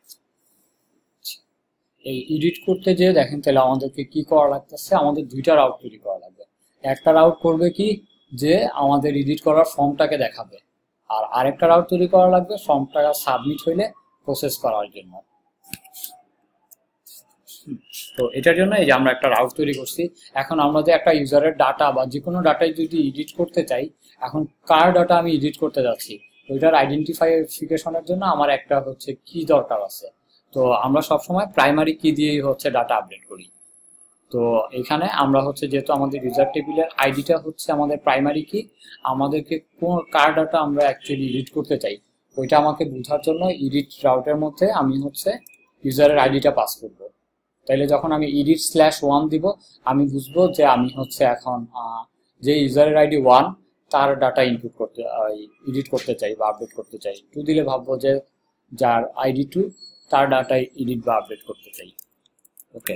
এই এডিট করতে যে দেখেন তাহলে আমাদেরকে কি করা লাগতেছে, আমাদের দুইটা রাউট তৈরি করা লাগবে। একটা রাউট করবে কি যে আমাদের এডিট করার ফর্মটাকে দেখাবে, আর আরেকটা রাউট তৈরি করা লাগবে ফর্মটা সাবমিট হইলে প্রসেস করার জন্য। তো এটার জন্য এই যে আমরা একটা রাউট তৈরি করছি। এখন আমরা যে একটা ইউজারের ডাটা বা যে কোনো ডাটাই যদি এডিট করতে চাই, এখন কার ডাটা আমি এডিট করতে যাচ্ছি ওইটার আইডেন্টিফিকেশনের জন্য আমার একটা হচ্ছে কি দরকার আছে। তো আমরা সবসময় প্রাইমারি কি দিয়েই হচ্ছে ডাটা আপডেট করি। তো এখানে আমরা হচ্ছে যেহেতু আমাদের ইউজার টেবিলের আইডিটা হচ্ছে আমাদের প্রাইমারি কি, আমাদেরকে কোন কার ডাটা আমরা অ্যাকচুয়ালি এডিট করতে চাই ওইটা আমাকে বোঝার জন্য এডিট রাউটের মধ্যে আমি হচ্ছে ইউজারের আইডিটা পাস করব। তাইলে যখন আমি এডিট স্ল্যাশ ওয়ান দিব আমি বুঝবো যে আমি হচ্ছে এখন যে ইউজারের আইডি ওয়ান তার ডাটা ইনপুট করতে এডিট করতে চাই বা আপডেট করতে চাই। টু দিলে ভাববো যে যার আইডি টু তার ডাটাই এডিট বা আপডেট করতে চাই। ওকে,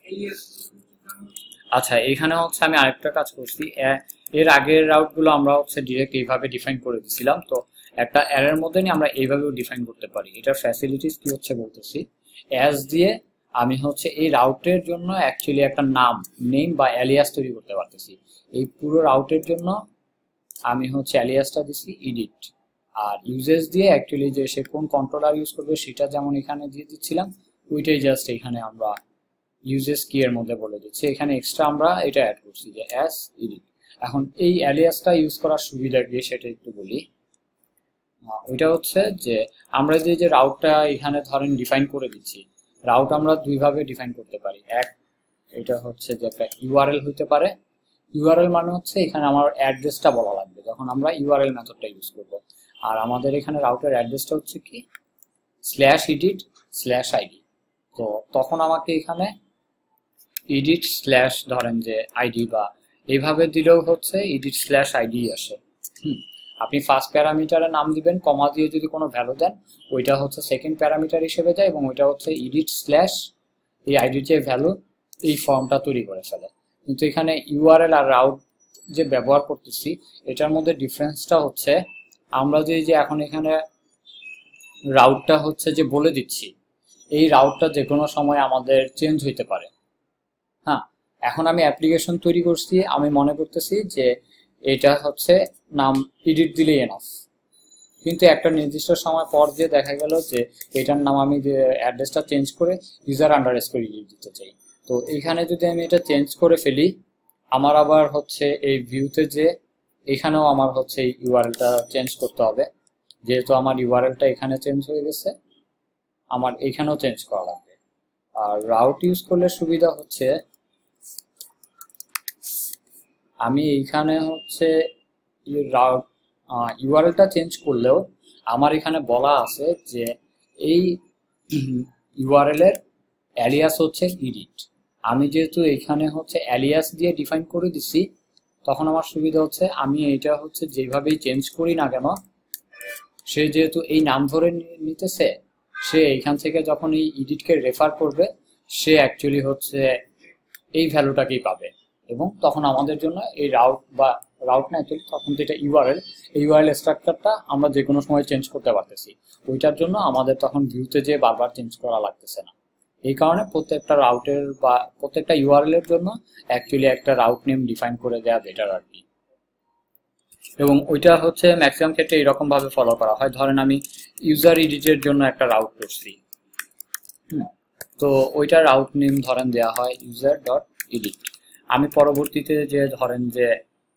আচ্ছা এখানে হচ্ছে আমি আরেকটা কাজ করছি। এর আগের রাউটগুলো আমরা হচ্ছে ডিরেক্ট এইভাবে ডিফাইন করে দিয়েছিলাম, তো একটা অ্যারের মধ্যে নিয়ে আমরা এইভাবেও ডিফাইন করতে পারি। এটার ফ্যাসিলিটিস কি হচ্ছে বলতেছি, অ্যাজ দিয়ে আমি হচ্ছে এই রাউটের জন্য অ্যাকচুয়ালি একটা নাম নেম বা অ্যালিয়াস তৈরি করতে পারতেছি। এই পুরো রাউটের জন্য আমি হচ্ছে অ্যালিয়াসটা দিছি এডিট, আর ইউজেস দিয়ে অ্যাকচুয়ালি যে সে কোন কন্ট্রোলার ইউজ করবে সেটা যেমন এখানে দিয়ে দিচ্ছিলাম, ওইটাই জাস্ট এখানে আমরা ইউজেস কি এর মধ্যে বলে দিচ্ছি। এখানে এক্সট্রা আমরা এটা অ্যাড করছি যে অ্যাস এডিট। এখন এই অ্যালিয়াসটা ইউজ করার সুবিধা কি সেটা একটু বলি। ওইটা হচ্ছে যে আমরা যে যে রাউটটা এখানে ধরেন ডিফাইন করে দিচ্ছি, রাউট আমরা দুইভাবে ডিফাইন করতে পারি। এক, এটা হচ্ছে যে একটা ইউআরএল হইতে পারে। ইউআরএল মানে হচ্ছে এখানে আমার অ্যাড্রেসটা বলা লাগবে যখন আমরা ইউআরএল মেথডটা ইউজ করব। আর আমাদের এখানে রাউটের অ্যাড্রেসটা হচ্ছে কি স্ল্যাশ এডিট স্ল্যাশ আইডি। তো তখন আমাকে এখানে এডিট স্ল্যাশ ধরেন যে আইডি বা এইভাবে দিলেও হচ্ছে এডিট স্ল্যাশ আইডি আসে। হুম আপনি ফার্স্ট প্যারামিটারের নাম দিবেন, কমা দিয়ে যদি কোনো ভ্যালু দেন ওইটা হচ্ছে সেকেন্ড প্যারামিটার হিসেবে যায় এবং ওইটা হচ্ছে এডিট স্ল্যাশ এই আইডির যে ভ্যালু এই ফর্মটা তৈরি করে ফেলে। কিন্তু এখানে ইউআরএল আর রাউট যে ব্যবহার করতেছি এটার মধ্যে ডিফারেন্সটা হচ্ছে আমরা যে যে এখন এখানে রাউটটা হচ্ছে যে বলে দিচ্ছি, এই রাউটটা যে কোনো সময় আমাদের চেঞ্জ হইতে পারে। হ্যাঁ এখন আমি অ্যাপ্লিকেশন তৈরি করছি, আমি মনে করতেছি যে এটা হচ্ছে নাম এডিট দিলেই এনাফ, কিন্তু একটা নির্দিষ্ট সময় পর দিয়ে দেখা গেল যে এটার নাম আমি যে অ্যাড্রেসটা চেঞ্জ করে ইউজার আন্ডারস্কোর এডিট দিতে চাই। তো এইখানে যদি আমি এটা চেঞ্জ করে ফেলি আমার আবার হচ্ছে এই ভিউতে যে এখানেও আমার হচ্ছে এই ইউআরএলটা চেঞ্জ করতে হবে, যেহেতু আমার ইউআরএলটা এখানে চেঞ্জ হয়ে গেছে আমার এখানেও চেঞ্জ করা লাগবে। আর রাউট ইউজ করলে সুবিধা হচ্ছে আমি এইখানে হচ্ছে রাউট ইউআরএলটা চেঞ্জ করলেও আমার এখানে বলা আছে যে এই ইউআরএল এর অ্যালিয়াস হচ্ছে এডিট। আমি যেহেতু এখানে হচ্ছে অ্যালিয়াস দিয়ে ডিফাইন করে দিছি তখন আমার সুবিধা হচ্ছে আমি এটা হচ্ছে যেভাবেই চেঞ্জ করি না কেন সে যেহেতু এই নাম ধরে নিতেছে সে এইখান থেকে যখন এই এডিটকে রেফার করবে সে অ্যাকচুয়ালি হচ্ছে এই ভ্যালুটাকেই পাবে এবং তখন আমাদের জন্য এই রাউট বা রাউট না অ্যাকচুয়ালি তখন যেটা ইউআরএল এই ইউআরএল স্ট্রাকচারটা আমরা যে কোনো সময় চেঞ্জ করতে পারতেছি, ওইটার জন্য আমাদের তখন ভিউতে যে বারবার চেঞ্জ করা লাগতেছে না। এই কারণে প্রত্যেকটা রাউটের বা প্রত্যেকটা ইউআরএল এর জন্য অ্যাকচুয়ালি একটা রাউট নেম ডিফাইন করে দেওয়া বেটার আর কি। এবং ওইটা হচ্ছে ম্যাক্সিমাম ক্ষেত্রে এরকম ভাবে ফলো করা হয়। ধরেন আমি ইউজার এডিটের জন্য একটা রাউট করছি, তো ওইটা রাউট নেম ধরেন দেওয়া হয় ইউজার ডট এডিট। আমি পরবর্তীতে যে ধরেন যে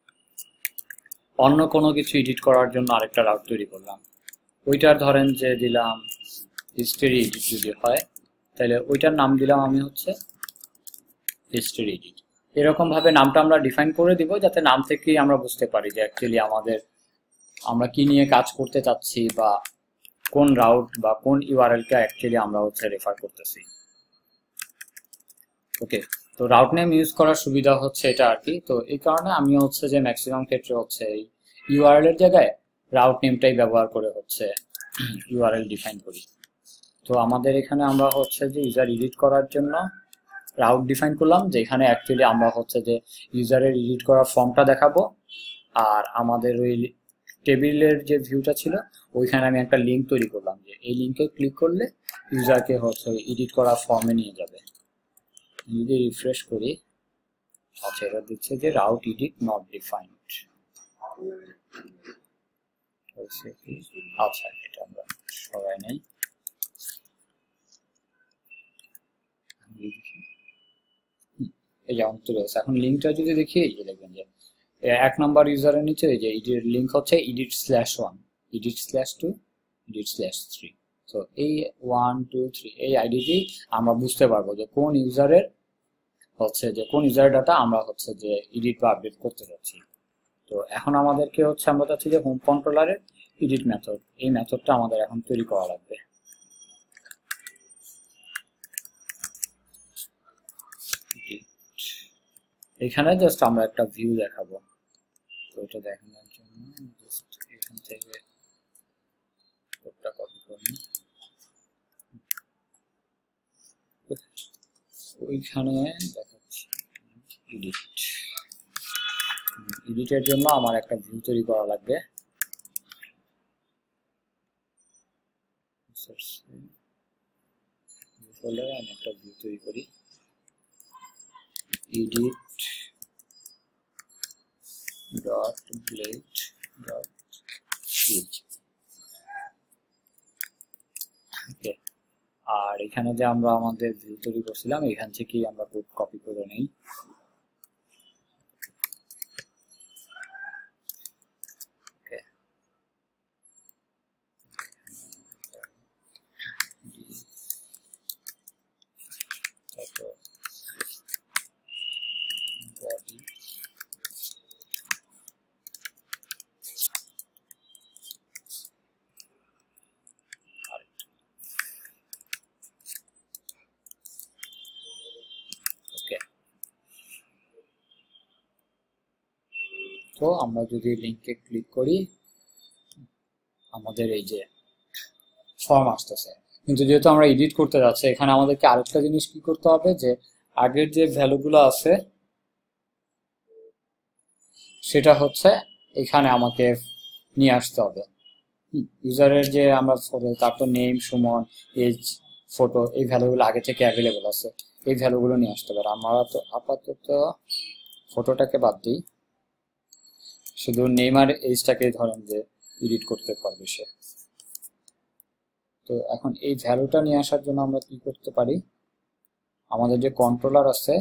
অন্য কোনো কিছু এডিট করার জন্য আরেকটা রাউট তৈরি করলাম, ওইটার ধরেন যে দিলাম হিস্টরি এডিট যদি হয় তাহলে ওইটার নাম দিলাম আমি হচ্ছে হিস্টরি এডিট। এরকম ভাবে নামটা আমরা ডিফাইন করে দিব যাতে নাম থেকেই আমরা বুঝতে পারি যে অ্যাকচুয়ালি আমাদের আমরা কি নিয়ে কাজ করতে চাচ্ছি বা কোন রাউট বা কোন ইউআরএলটা অ্যাকচুয়ালি আমরা হচ্ছে রেফার করতেছি। ওকে, তো রাউট নেম ইউজ করার সুবিধা হচ্ছে এটা আর কি। তো এই কারণে আমি হচ্ছে যে ম্যাক্সিমাম ক্ষেত্রে হচ্ছে এই ইউআরএল এর জায়গায় রাউট নেমটাই ব্যবহার করে হচ্ছে ইউআরএল ডিফাইন করি। তো আমাদের এখানে আমরা হচ্ছে যে ইউজার এডিট করার জন্য রাউট ডিফাইন করলাম, যেখানে অ্যাকচুয়ালি আমরা হচ্ছে যে ইউজারের এডিট করার ফর্মটা দেখাবো আর আমাদের ওই টেবিলের যে ভিউটা ছিল ওইখানে আমি একটা লিঙ্ক তৈরি করলাম যে এই লিঙ্কে ক্লিক করলে ইউজারকে হচ্ছে এডিট করার ফর্মে নিয়ে যাবে। যদি রিফ্রেশ করি আচ্ছা এটা দিচ্ছে যে রাউট এডিট নট ডিফাইন্ড। আচ্ছা এটা আমরা সবাই নেই, এই যেমন তুলে গেছে। এখন লিঙ্কটা যদি দেখি এই যে দেখবেন যে এক নাম্বার ইউজারের নিচে এই যে এডিট লিঙ্ক হচ্ছে edit slash one, edit slash two, edit slash three. তো এই ওয়ান টু থ্রি এই আইডি দিয়ে আমরা বুঝতে পারবো যে কোন ইউজারের হচ্ছে যে কোন ইউজার ডাটা আমরা হচ্ছে যে এডিট বা আপডেট করতে যাচ্ছি। তো এখন আমাদেরকে হচ্ছে আমরা চাচ্ছি যে হোম কন্ট্রোলারের এডিট মেথড, এই মেথডটা আমাদের এখন তৈরি করা লাগবে। এখানে জাস্ট আমরা একটা ভিউ দেখাবো, তো এটা দেখানোর জন্য জাস্ট এখান থেকে কোডটা কপি করি, ওইখানে দেখাচ্ছি এডিট। এডিটের জন্য আমার একটা ভিউ তৈরি করা লাগবে। আমি একটা ভিউ তৈরি করি edit dot blade dot page। ওকে, আর এখানে যে আমরা আমাদের ভিউ তৈরি করছিলাম এখান থেকেই আমরা কোড কপি করে নেই। তো আমরা যদি লিঙ্কে ক্লিক করি আমাদের এই যে ফর্ম আসতেছে, কিন্তু যেহেতু আমরা এডিট করতে যাচ্ছি এখানে আমাদেরকে আরেকটা জিনিস কি করতে হবে, যে আগের যে ভ্যালুগুলো আছে সেটা হচ্ছে এখানে আমাকে নিয়ে আসতে হবে। ইউজারের যে আমরা ফটো, তার তো নেম, সুমন, এজ, ফটো, এই ভ্যালুগুলো আগে থেকে অ্যাভেলেবল আছে, এই ভ্যালুগুলো নিয়ে আসতে পারে। আমরা তো আপাতত ফটোটাকে বাদ দিই, শুধু নেম আর এজটাকে ধরেন যে এডিট করতে পারবে সে। তো এখন এই ভ্যালুটা নিয়ে আসার জন্য আমরা কি করতে পারি, আমাদের যে কন্ট্রোলার আছে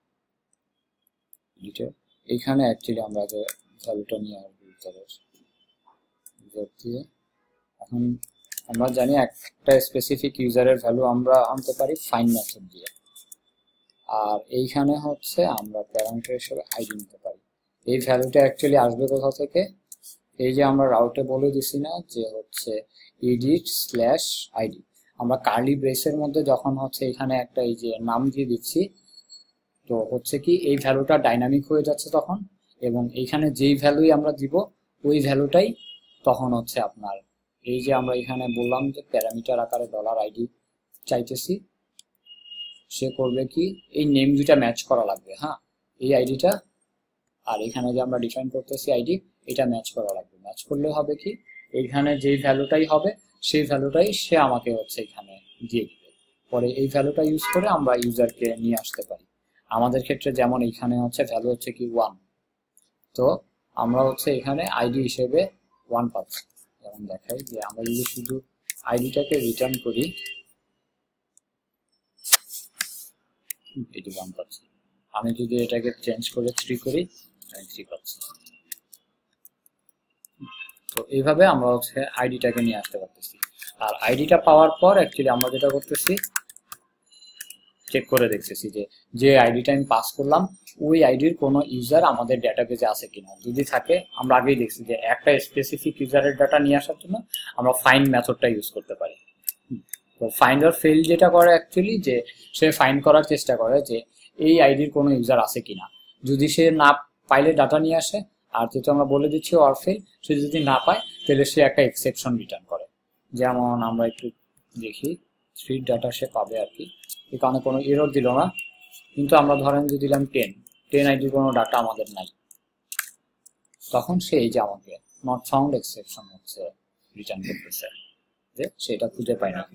এডিটর, এইখানে অ্যাকচুয়ালি আমরা যে ভ্যালুটা নিয়ে আসবো ইউজারের দিয়ে, এখন আমরা জানি একটা স্পেসিফিক ইউজারের ভ্যালু আমরা আনতে পারি ফাইন্ড মেথড দিয়ে, আর এইখানে হচ্ছে আমরা প্যারামিটার হিসেবে আইডি নিতে পারি। এই ভ্যালুটা অ্যাকচুয়ালি আসবে কোথা থেকে, এই যে আমরা রাউটে বলে দিছি না যে হচ্ছে এডিট স্ল্যাশ আইডি, আমরা কার্লি ব্রেসের মধ্যে যখন হচ্ছে এখানে একটা এই যে নাম দিয়ে দিচ্ছি, তো হচ্ছে কি এই ভ্যালুটা ডাইনামিক হয়ে যাচ্ছে তখন, এবং এইখানে যেই ভ্যালুই আমরা দিব ওই ভ্যালুটাই তখন হচ্ছে আপনার, এই যে আমরা এখানে বললাম যে প্যারামিটার আকারে ডলার আইডি চাইতেছি, সে করবে কি এই নেম দুইটা ম্যাচ করা লাগবে, হ্যাঁ এই আইডিটা আর এখানে যে আমরা ডিফাইন করতেছি আইডি, এটা ম্যাচ করা লাগবে। ম্যাচ করলে হবে কি এইখানে যেই ভ্যালুটাই হবে সেই ভ্যালুটাই সে আমাকে হচ্ছে এখানে দিয়ে দিবে, পরে এই ভ্যালুটা ইউজ করে আমরা ইউজারকে নিয়ে আসতে পারি। আমাদের ক্ষেত্রে যেমন এইখানে হচ্ছে ভ্যালু হচ্ছে কি ওয়ান, তো আমরা হচ্ছে এখানে আইডি হিসেবে ওয়ান পাচ্ছি। যেমন দেখাই যে আমরা যদি শুধু আইডিটাকে রিটার্ন করি এটি ওয়ান পাচ্ছি, আমি যদি এটাকে চেঞ্জ করে থ্রি করি আমি থ্রি পাচ্ছি। তো এইভাবে আমরা হচ্ছে আইডিটাকে নিয়ে আসতে পারতেছি। আর আইডিটা পাওয়ার পর অ্যাকচুয়ালি আমরা যেটা করতেছি চেক করে দেখতেছি যে যে আইডিটা আমি পাস করলাম ওই আইডির কোনো ইউজার আমাদের ডেটাবেজে আছে কিনা, যদি থাকে আমরা আগেই দেখছি যে একটা স্পেসিফিক ইউজারের ডাটা নিয়ে আসার জন্য আমরা ফাইন্ড মেথডটা ইউজ করতে পারি। তো ফাইন্ড অর ফেল যেটা করে অ্যাকচুয়ালি যে সে ফাইন্ড করার চেষ্টা করে যে এই আইডির কোনো ইউজার আছে কিনা, যদি সে না পাইলে ডাটা নিয়ে আসে, আর যেহেতু আমরা বলে দিচ্ছি অর ফেল, সে যদি না পায় তাহলে সে একটা এক্সেপশন রিটার্ন করে। যেমন আমরা একটু দেখি থ্রি ডাটা সে পাবে আর কি, এই কারণে কোনো এরর দিল না, কিন্তু আমরা ধরেন যে দিলাম টেন, টেন আইডির কোনো ডাটা আমাদের নাই, তখন সে এই যে আমাকে নট ফাউন্ড এক্সেপশন হচ্ছে রিটার্ন করতেছে যে সেটা খুঁজে পায় না।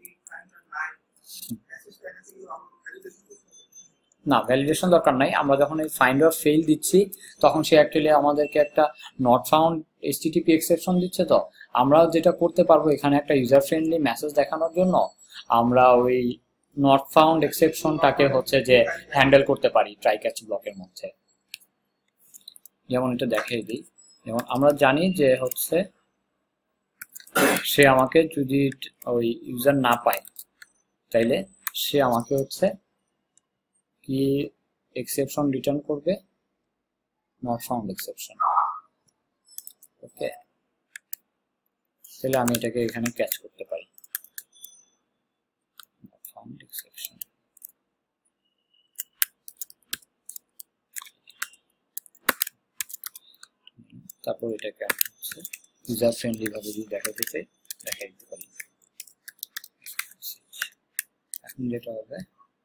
না ভ্যালিডেশন দরকার নাই, আমরা যখন এই ফাইন্ড অর ফেল দিচ্ছি তখন সে অ্যাকচুয়ালি আমাদেরকে একটা নট ফাউন্ড এইচটিটিপি এক্সেপশন দিচ্ছে। তো আমরা যেটা করতে পারবো এখানে একটা ইউজার ফ্রেন্ডলি মেসেজ দেখানোর জন্য আমরা ওই নট ফাউন্ড এক্সেপশনটাকে হচ্ছে যে হ্যান্ডেল করতে পারি ট্রাই ক্যাচ ব্লকের মধ্যে। যেমন এটা দেখিয়ে দিই, যেমন আমরা জানি যে হচ্ছে সে আমাকে যদি ওই ইউজার না পায় তাইলে সে আমাকে হচ্ছে কি এক্সেপশন রিটার্ন করবে, নট ফাউন্ড এক্সেপশন। ওকে, তাহলে আমি এটাকে এখানে ক্যাচ করতে পারি নট ফাউন্ড এক্সেপশন। তারপর এটাকে আমি হচ্ছে ইউজার ফ্রেন্ডলি ভাবে যদি দেখাতে চাই দেখাই দিতে পারি। এখন যেটা হবে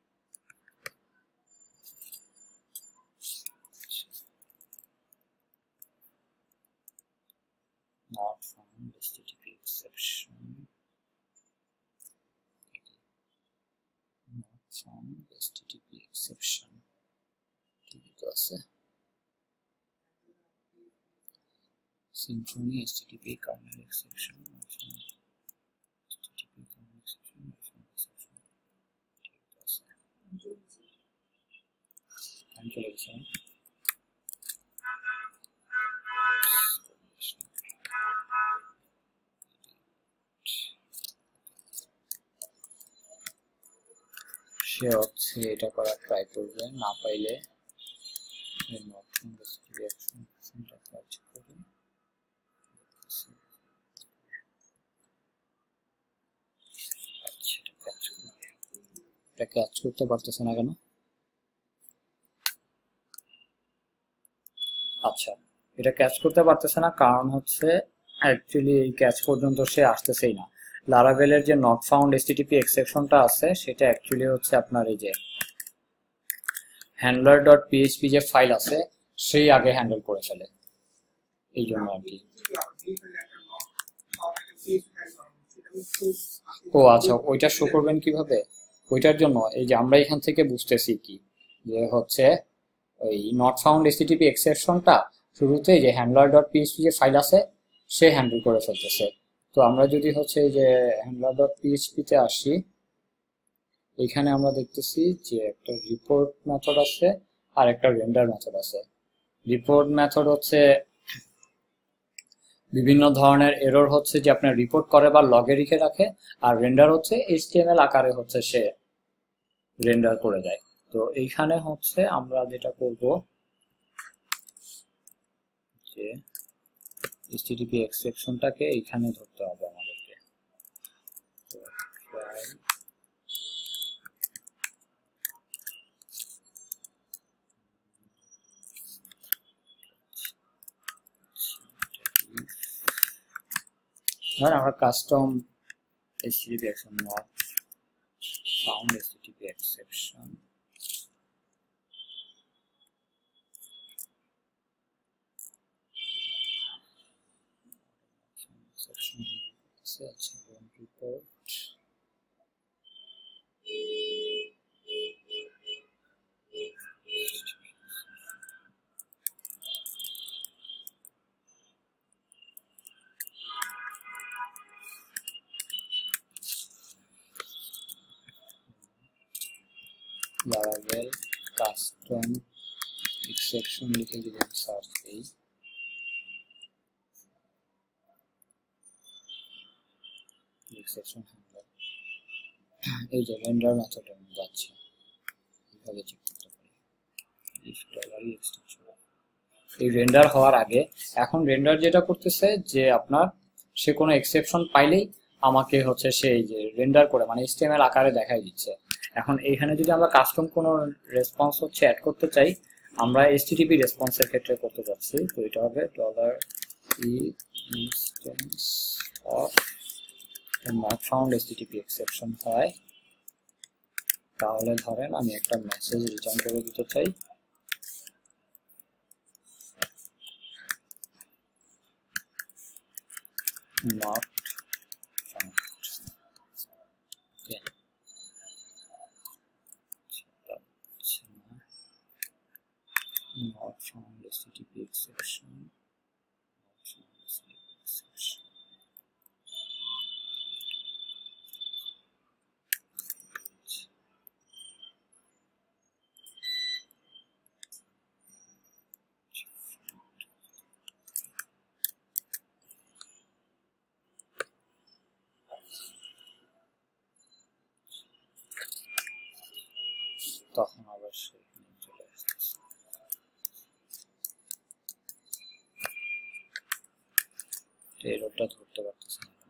not found http exception, not found http exception ঠিক আছে। Symfony http kernel exception, http kernel exception, exception ঠিক আছে। আমি চলে গেছি। সে হচ্ছে এটা করার ট্রাই করবে, না পাইলে ক্যাচ করতে পারতেছে না কেন? আচ্ছা এটা ক্যাচ করতে পারতেছে না, কারণ হচ্ছে অ্যাকচুয়ালি এই ক্যাচ পর্যন্ত সে আসতেছেই না। লারাভেলের যে নট ফাউন্ড এসটিটিপি এক্সেপশনটা আছে সেটা অ্যাকচুয়ালি হচ্ছে আপনার এই যে হ্যান্ডলার ডট পিএইচপি যে ফাইল আছে সেই আগে হ্যান্ডেল করে ফেলে, এই জন্য আর কি। ও আচ্ছা, ওইটা শো করবেন কিভাবে? ওইটার জন্য এই যে আমরা এখান থেকে বুঝতেছি কি যে হচ্ছে ওই নট ফাউন্ড এসটিটিপি এক্সেপশনটা শুরুতে যে হ্যান্ডলার ডট পিএইচপি যে ফাইল আছে সে হ্যান্ডেল করে ফেলতেছে। তো আমরা যদি হচ্ছে এই যে হ্যান্ডলার ডট পিএইচপি তে আসি, এখানে আমরা দেখতেছি যে একটা রিপোর্ট মেথড আছে আর একটা রেন্ডার মেথড আছে। রিপোর্ট মেথড হচ্ছে বিভিন্ন ধরনের এরর হচ্ছে যে আপনার রিপোর্ট করে বা লগে রেখে রাখে, আর রেন্ডার হচ্ছে এইচটিএমএল আকারে হচ্ছে সে রেন্ডার করে দেয়। তো এইখানে হচ্ছে আমরা যেটা করব যে এইচটিটিপি এক্সেপশনটাকে এইখানে ধরতে হবে আমাদেরকে। ধর আমরা custom HTTP exception not found HTTP exception section আচ্ছা রিপোর্ট Laravel custom exception লিখে দিলাম সার্চ এই এক্সেপশন হ্যান্ডলার, এই যে রেন্ডার মেথডে আমি যাচ্ছি, এইভাবে চেক করতে পারি ইফ ডলার এক্সটেনশন। এই রেন্ডার হওয়ার আগে এখন রেন্ডার যেটা করতেছে যে আপনার সে কোনো এক্সেপশন পাইলেই আমাকে হচ্ছে সেই যে রেন্ডার করে মানে এইচটিএমএল আকারে দেখাই দিচ্ছে। এখন এইখানে যদি আমরা কাস্টম কোনো রেসপন্স হচ্ছে অ্যাড করতে চাই, আমরা এইচটিটিপি রেসপন্সের ক্ষেত্রে করতে যাচ্ছি, তো এটা হবে dollar e instance of not found HTTP exception হয়, তাহলে ধরেন আমি একটা মেসেজ রিটার্ন করে দিতে চাই not found. Okay. Not found H T T P exception. Not found H T T P exception. তখন আবার সেখানে চলে আসছে এররটা ধরতে পারতেছে না।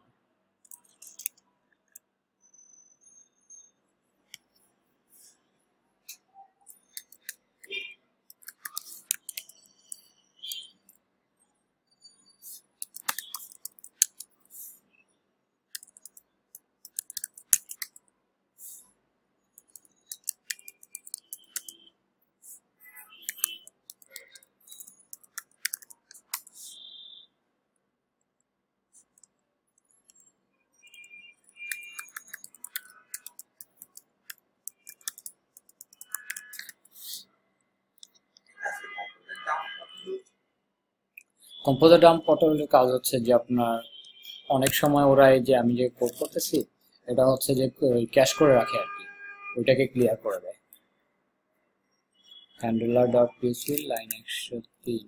কম্পোজার ডাম্প পটলের কাজ হচ্ছে যে আপনার অনেক সময় ওরা এই যে আমি যে কোড করতেছি এটা হচ্ছে যে ক্যাশ করে রাখে আর কি, ওইটাকে ক্লিয়ার করে দেয়। হ্যান্ডলার ডট পিএইচপি লাইন একশো তিন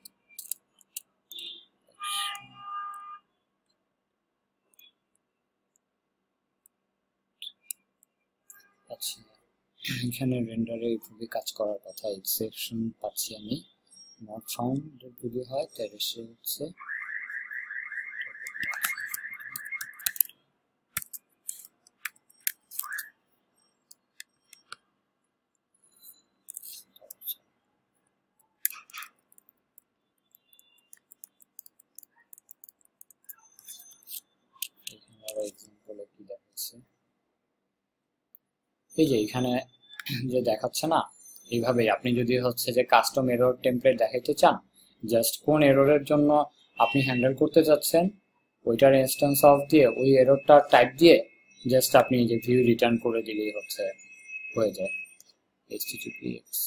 আচ্ছা, এখানে রেন্ডারে এইভাবে কাজ করার কথা। এক্সেপশন পাচ্ছি আমি নট ফাউন্ড যদি হয় তাহলে সে হচ্ছে এই যে এখানে যে দেখাচ্ছে না, এইভাবেই আপনি যদি হচ্ছে যে কাস্টম এরর টেমপ্লেট দেখাইতে চান, জাস্ট কোন এররের জন্য আপনি হ্যান্ডেল করতে যাচ্ছেন ওইটার ইনস্ট্যান্স অফ দিয়ে ওই এররটা টাইপ দিয়ে জাস্ট আপনি যে ভিউ রিটার্ন করে দিলেই হচ্ছে হয়ে যায়। এইচটিটিপিএস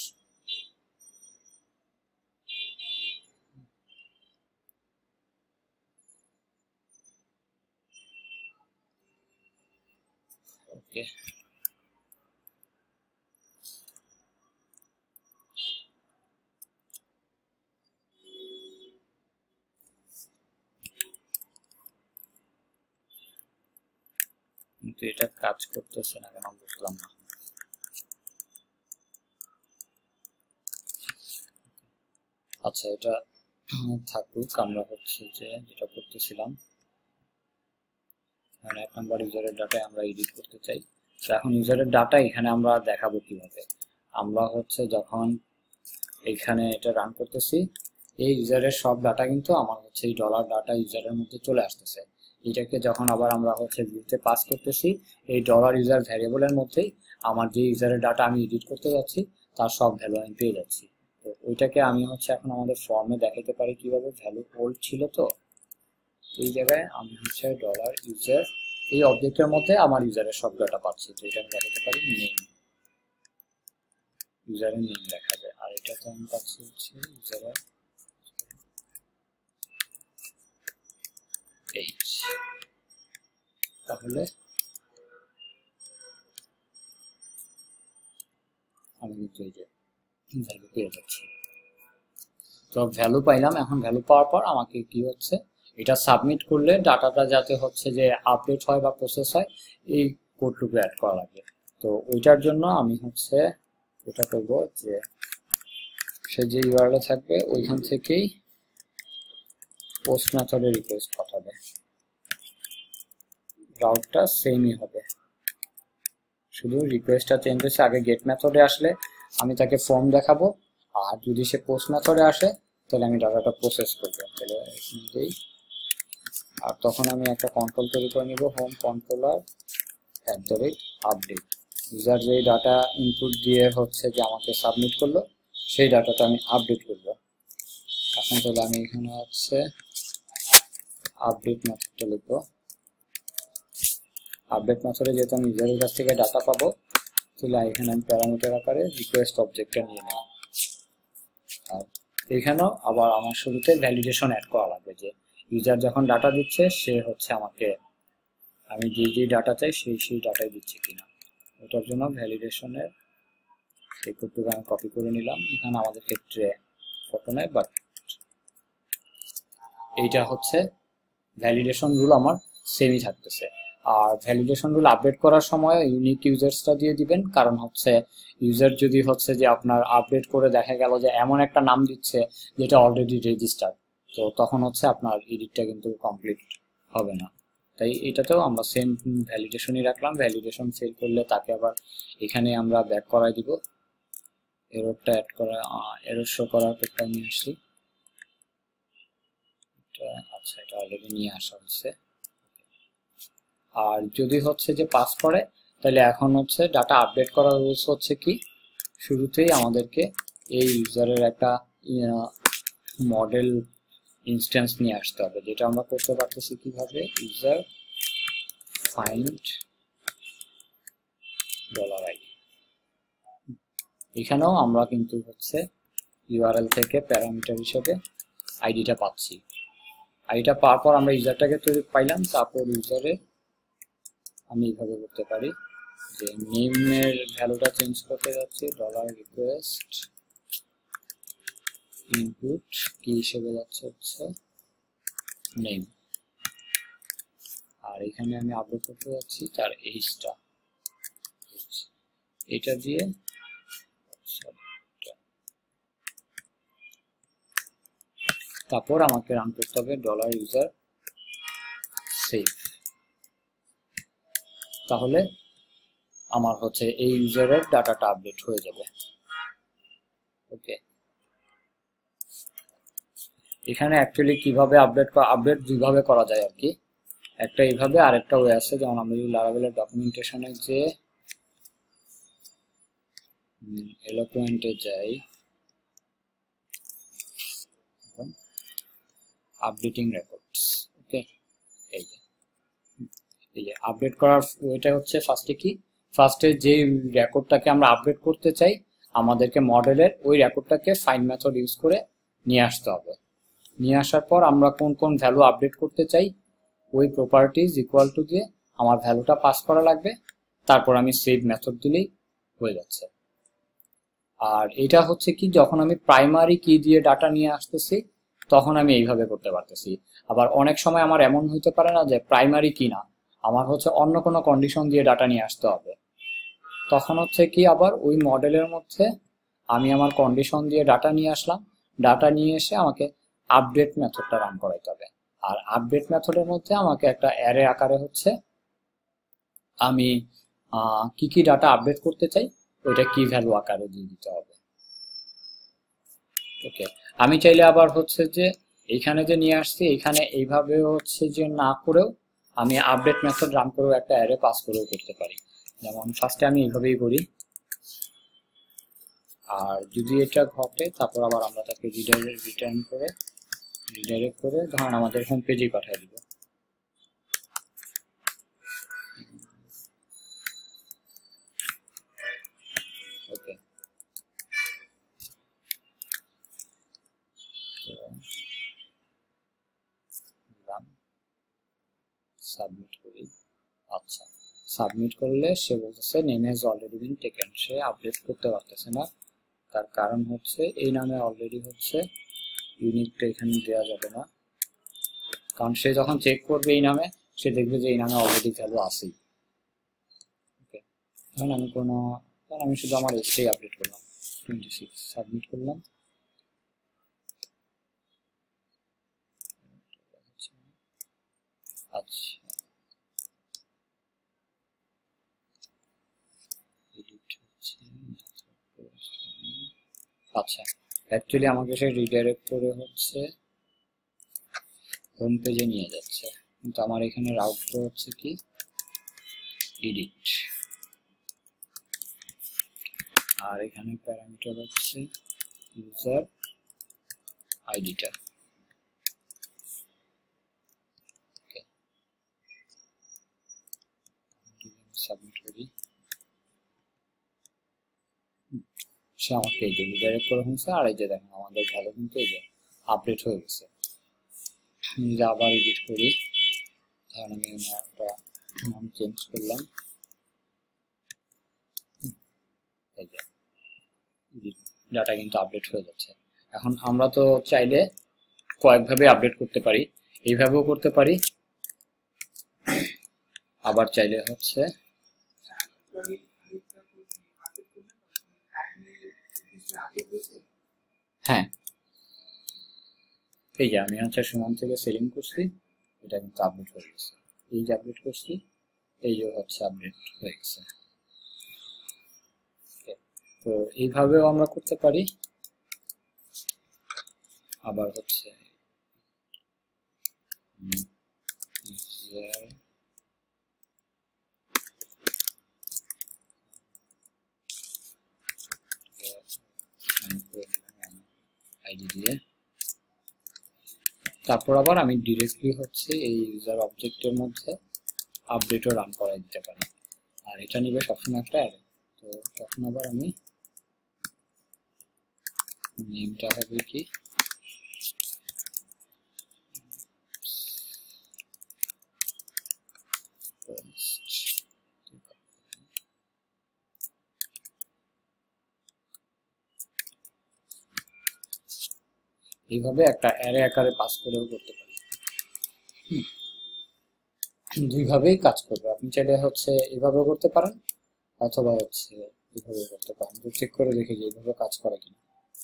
ওকে, কিন্তু এটা কাজ করতেছে না কেন বুঝলাম না। আচ্ছা এটা থাকুক, আমরা হচ্ছে যে যেটা করতেছিলাম এখানে এক নম্বর ইউজারের ডাটা আমরা এডিট করতে চাই। তো এখন ইউজারের ডাটা এখানে আমরা দেখাবো কিভাবে। আমরা হচ্ছে যখন এখানে এটা রান করতেছি এই ইউজারের সব ডাটা কিন্তু আমার হচ্ছে এই ডলার ডাটা ইউজারের মধ্যে চলে আসতেছে। এটাকে যখন আবার আমরা হচ্ছে ভিউতে পাস করতেছি এই ডলার ইউজার ভ্যারিয়েবলের মধ্যেই আমার যে ইউজারের ডাটা আমি এডিট করতে যাচ্ছি তার সব ভ্যালু আমি পেয়ে যাচ্ছি। তো ওইটাকে আমি হচ্ছে এখন আমাদের ফর্মে দেখাতে পারি কিভাবে। ভ্যালু ওল্ড ছিল, তো এই জায়গায় আমি হচ্ছে ডলার ইউজার এই অবজেক্টের মধ্যে আমার ইউজারের সব ডাটা পাচ্ছি। তো এটা আমি দেখাতে পারি নেম, ইউজারের নেম দেখা যায়। আর এটাতে আমি পাচ্ছি হচ্ছে ইউজারের এইচ। তাহলে আমি কিন্তু এই যে ভ্যালু পেয়ে যাচ্ছি। তো ভ্যালু পাইলাম। এখন ভ্যালু পাওয়ার পর আমাকে কি হচ্ছে এটা সাবমিট করলে ডাটাটা যাতে হচ্ছে যে আপডেট হয় বা প্রসেস হয় এই কোডটুকু অ্যাড করা লাগে। তো ওইটার জন্য আমি হচ্ছে এটা করব যে সে যে ইউআরএল থাকবে ওইখান থেকেই পোস্ট মেথডে রিকোয়েস্ট পাঠাবে, রাউটটা সেমই হবে, শুধু রিকোয়েস্টটা চেঞ্জ হচ্ছে। আগে গেট মেথডে আসলে আমি তাকে ফর্ম দেখাবো, আর যদি সে পোস্ট মেথডে আসে তাহলে আমি ডাটাটা প্রসেস করবো। তাহলে এখানেই আর তখন আমি একটা কন্ট্রোল তৈরি করে নিব, home controller at the rate update. User যেই ডাটা ইনপুট দিয়ে হচ্ছে যে আমাকে সাবমিট করলো সেই ডাটাটা আমি আপডেট করবো। এখন তাহলে আমি এখানে হচ্ছে আপডেট মেথডটা লিখবো। আপডেট মেথডে যেহেতু আমি ইউজারের কাছ থেকে ডাটা পাবো তাহলে এখানে আমি প্যারামিটার আকারে রিকোয়েস্ট অবজেক্টটা নিয়ে নেব। আর এখানেও আবার আমার শুরুতে ভ্যালিডেশন অ্যাড করা লাগবে যে ইউজার যখন ডাটা দিচ্ছে সে হচ্ছে আমাকে আমি যে যে ডাটা চাই সেই সেই ডাটাই দিচ্ছে কিনা। ওটার জন্য ভ্যালিডেশনের সেই কোডটুকু আমি কপি করে নিলাম। এখানে আমাদের ক্ষেত্রে ফটো নেই, বাট এইটা হচ্ছে ভ্যালিডেশন রুল আমার সেমই থাকতেছে। আর ভ্যালিডেশন রুল আপডেট করার সময় ইউনিক ইউজার্সটা দিয়ে দিবেন, কারণ হচ্ছে ইউজার যদি হচ্ছে যে আপনার আপডেট করে দেখা গেল যে এমন একটা নাম দিচ্ছে যেটা অলরেডি রেজিস্টার্ড, তো তখন হচ্ছে আপনার এডিটটা কিন্তু কমপ্লিট হবে না। তাই এটাতেও আমরা সেম ভ্যালিডেশনই রাখলাম। ভ্যালিডেশন ফেল করলে তাকে আবার এখানে আমরা ব্যাক করাই দিব। এররটা অ্যাড করা এরর শো করার কোডটা নিয়ে আসছি। আচ্ছা এটা অলরেডি নিয়ে আসা হচ্ছে। আর যদি হচ্ছে যে পাস করে তাহলে এখন হচ্ছে ডাটা আপডেট করার রুলস হচ্ছে কি, শুরুতেই আমাদেরকে এই ইউজারের একটা মডেল ইনস্ট্যান্স নিয়ে আসতে হবে, যেটা আমরা করতে পারতেছি কিভাবে, ইউজার ফাইন্ড ডলার আইডি। এখানেও আমরা কিন্তু হচ্ছে ইউআরএল থেকে প্যারামিটার হিসেবে আইডিটা পাচ্ছি। আইডিটা পাওয়ার পর আমরা ইউজারটাকে তৈরি পাইলাম, তারপর ইউজারে আমি এইভাবে করতে পারি যে নেমের ভ্যালুটা চেঞ্জ করতে যাচ্ছি, ডলার রিকোয়েস্ট ইনপুট কি হিসেবে যাচ্ছে হচ্ছে নেম, আর এখানে আমি আপডেট করতে যাচ্ছি তার এইজটা, এটা দিয়ে তারপর আমাকে রান করতে হবে ডলার ইউজার সেভ। তাহলে আমার হচ্ছে এই ইউজারের ডাটাটা আপডেট হয়ে যাবে। ওকে, এখানে অ্যাকচুয়ালি কিভাবে আপডেট আপডেট দুইভাবে করা যায় আর কি, একটা এইভাবে আর একটা ওয়ে আছে। যেমন আমি লারাভেলের ডকুমেন্টেশনে যে এলোকুয়েন্টে যাই, আপডেটিং রেকর্ডস। ওকে, এই যে এই যে আপডেট করার ওইটা হচ্ছে ফার্স্টে কি, ফার্স্টে যে রেকর্ডটাকে আমরা আপডেট করতে চাই আমাদেরকে মডেলের ওই রেকর্ডটাকে ফাইন্ড মেথড ইউজ করে নিয়ে আসতে হবে। নিয়ে আসার পর আমরা কোন কোন ভ্যালু আপডেট করতে চাই ওই প্রপার্টিজ ইকুয়াল টু দিয়ে আমার ভ্যালুটা পাস করা লাগবে, তারপর আমি সেভ মেথড দিলেই হয়ে যাচ্ছে। আর এটা হচ্ছে কি, যখন আমি প্রাইমারি কি দিয়ে ডাটা নিয়ে আসতেছি তখন আমি এইভাবে করতে পারতেছি। আবার অনেক সময় আমার এমন হইতে পারে না যে প্রাইমারি কি না, আমার হচ্ছে অন্য কোনো কন্ডিশন দিয়ে ডাটা নিয়ে আসতে হবে, তখন হচ্ছে কি আবার ওই মডেলের মধ্যে আমি আমার কন্ডিশন দিয়ে ডাটা নিয়ে আসলাম, ডাটা নিয়ে এসে আমাকে আপডেট মেথডটা রান করাইতে হবে। আর আপডেট মেথডের মধ্যে আমাকে একটা অ্যারে আকারে হচ্ছে আমি কি কি ডাটা আপডেট করতে চাই ওইটা কি ভ্যালু আকারে দিয়ে দিতে হবে। ওকে, আমি চাইলে আবার হচ্ছে যে এইখানে যে নিয়ে আসছি এইখানে এইভাবে হচ্ছে যে না করেও আমি আপডেট মেথড রান করেও একটা অ্যারে পাস করেও করতে পারি। যেমন ফার্স্টে আমি এইভাবেই করি, আর যদি এটা ঘটে তারপর আবার আমরা তাকে রিডাইরেক্ট রিটার্ন করে রিডাইরেক্ট করে ধরুন আমাদের হোম পেজেই পাঠিয়ে দিব। ওকে, সাবমিট করি। আচ্ছা, সাবমিট করলে সে বলতেছে name has already been taken, সে আপডেট করতে পারতেছে না, তার কারণ হচ্ছে এই নামে অলরেডি হচ্ছে ইউনিকটা এখানে দেওয়া যাবে না, কারণ সে যখন চেক করবে এই নামে সে দেখবে যে এই নামে অলরেডি ভ্যালু আছেই। ওকে, এখন আমি কোনো আমি শুধু আমার এসটাই আপডেট করলাম, টোয়েন্টি সিক্স সাবমিট করলাম। আচ্ছা, আচ্ছা অ্যাকচুয়ালি আমাকে সে রিডাইরেক্ট করে হচ্ছে হোম পেজে নিয়ে যাচ্ছে, কিন্তু আমার এখানে রাউটটা হচ্ছে কি এডিট, আর এখানে প্যারামিটার হচ্ছে ইউজার আইডিটা। সাবমিট করি, সে আমাকে এই যে রিডাইরেক্ট করে হয়েছে, আর এই যে দেখেন আমাদের ভ্যালু কিন্তু এই যে আপডেট হয়ে গেছে। যে আবার এডিট করি, ধরেন আমি একটা নাম চেঞ্জ করলাম, এই যে ডাটা কিন্তু আপডেট হয়ে যাচ্ছে। এখন আমরা তো চাইলে কয়েকভাবে আপডেট করতে পারি, এইভাবেও করতে পারি, আবার চাইলে হচ্ছে হ্যাঁ এই যে আমি হচ্ছে সুমন থেকে সেলিং করছি, এটা কিন্তু আপডেট হয়ে গেছে, এই যে আপডেট করছি এই যে হচ্ছে আপডেট হয়ে গেছে। তো এইভাবেও আমরা করতে পারি, আবার হচ্ছে আইডি দিয়ে তারপর আবার আমি ডিরেক্টলি হচ্ছে এই ইউজার অবজেক্টের মধ্যে আপডেটও রান করাই দিতে পারি, আর এটা নিবে সবসময় একটা অ্যারে। তো তখন আবার আমি নেমটা হবে কি এইভাবে একটা অ্যারে আকারে পাস করেও করতে পারি। দুইভাবেই কাজ করবে, আপনি চাইলে হচ্ছে এভাবে করতে পারেন অথবা হচ্ছে এভাবে করতে পারেন। তো চেক করে দেখে যে এইভাবে কাজ করে কিনা।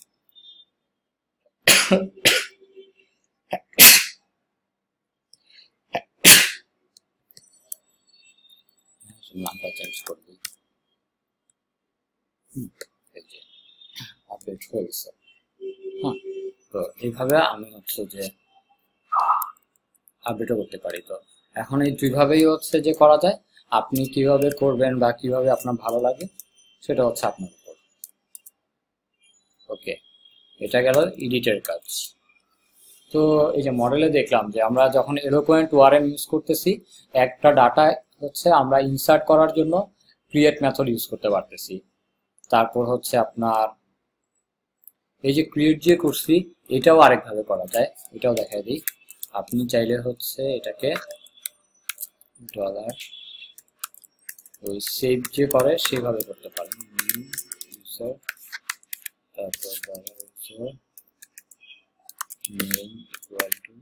নামটা চেঞ্জ করে দিই, আপডেট হয়ে গেছে। হ্যাঁ, তো এইভাবে আমি হচ্ছে যে আপডেটও করতে পারি। তো এখন এই দুইভাবেই হচ্ছে যে করা যায়, আপনি কিভাবে করবেন বা কিভাবে আপনার ভালো লাগে সেটা হচ্ছে আপনার উপর। ওকে, এটা গেল এডিটের কাজ। তো এই যে মডেলে দেখলাম যে আমরা যখন এলোকোয়েন্ট ওআরএম ইউজ করতেছি, একটা ডাটা হচ্ছে আমরা ইনসার্ট করার জন্য ক্রিয়েট মেথড ইউজ করতে পারতেছি। তারপর হচ্ছে আপনার এই যে ক্রিয়েট যে করছি, এটাও আরেকভাবে করা যায়, এটাও দেখাই দিই। আপনি চাইলে হচ্ছে এটাকে ডলার ওই সেভ যে করে সেভাবে করতে পারেন। ইউজার তারপর dollar user name equal to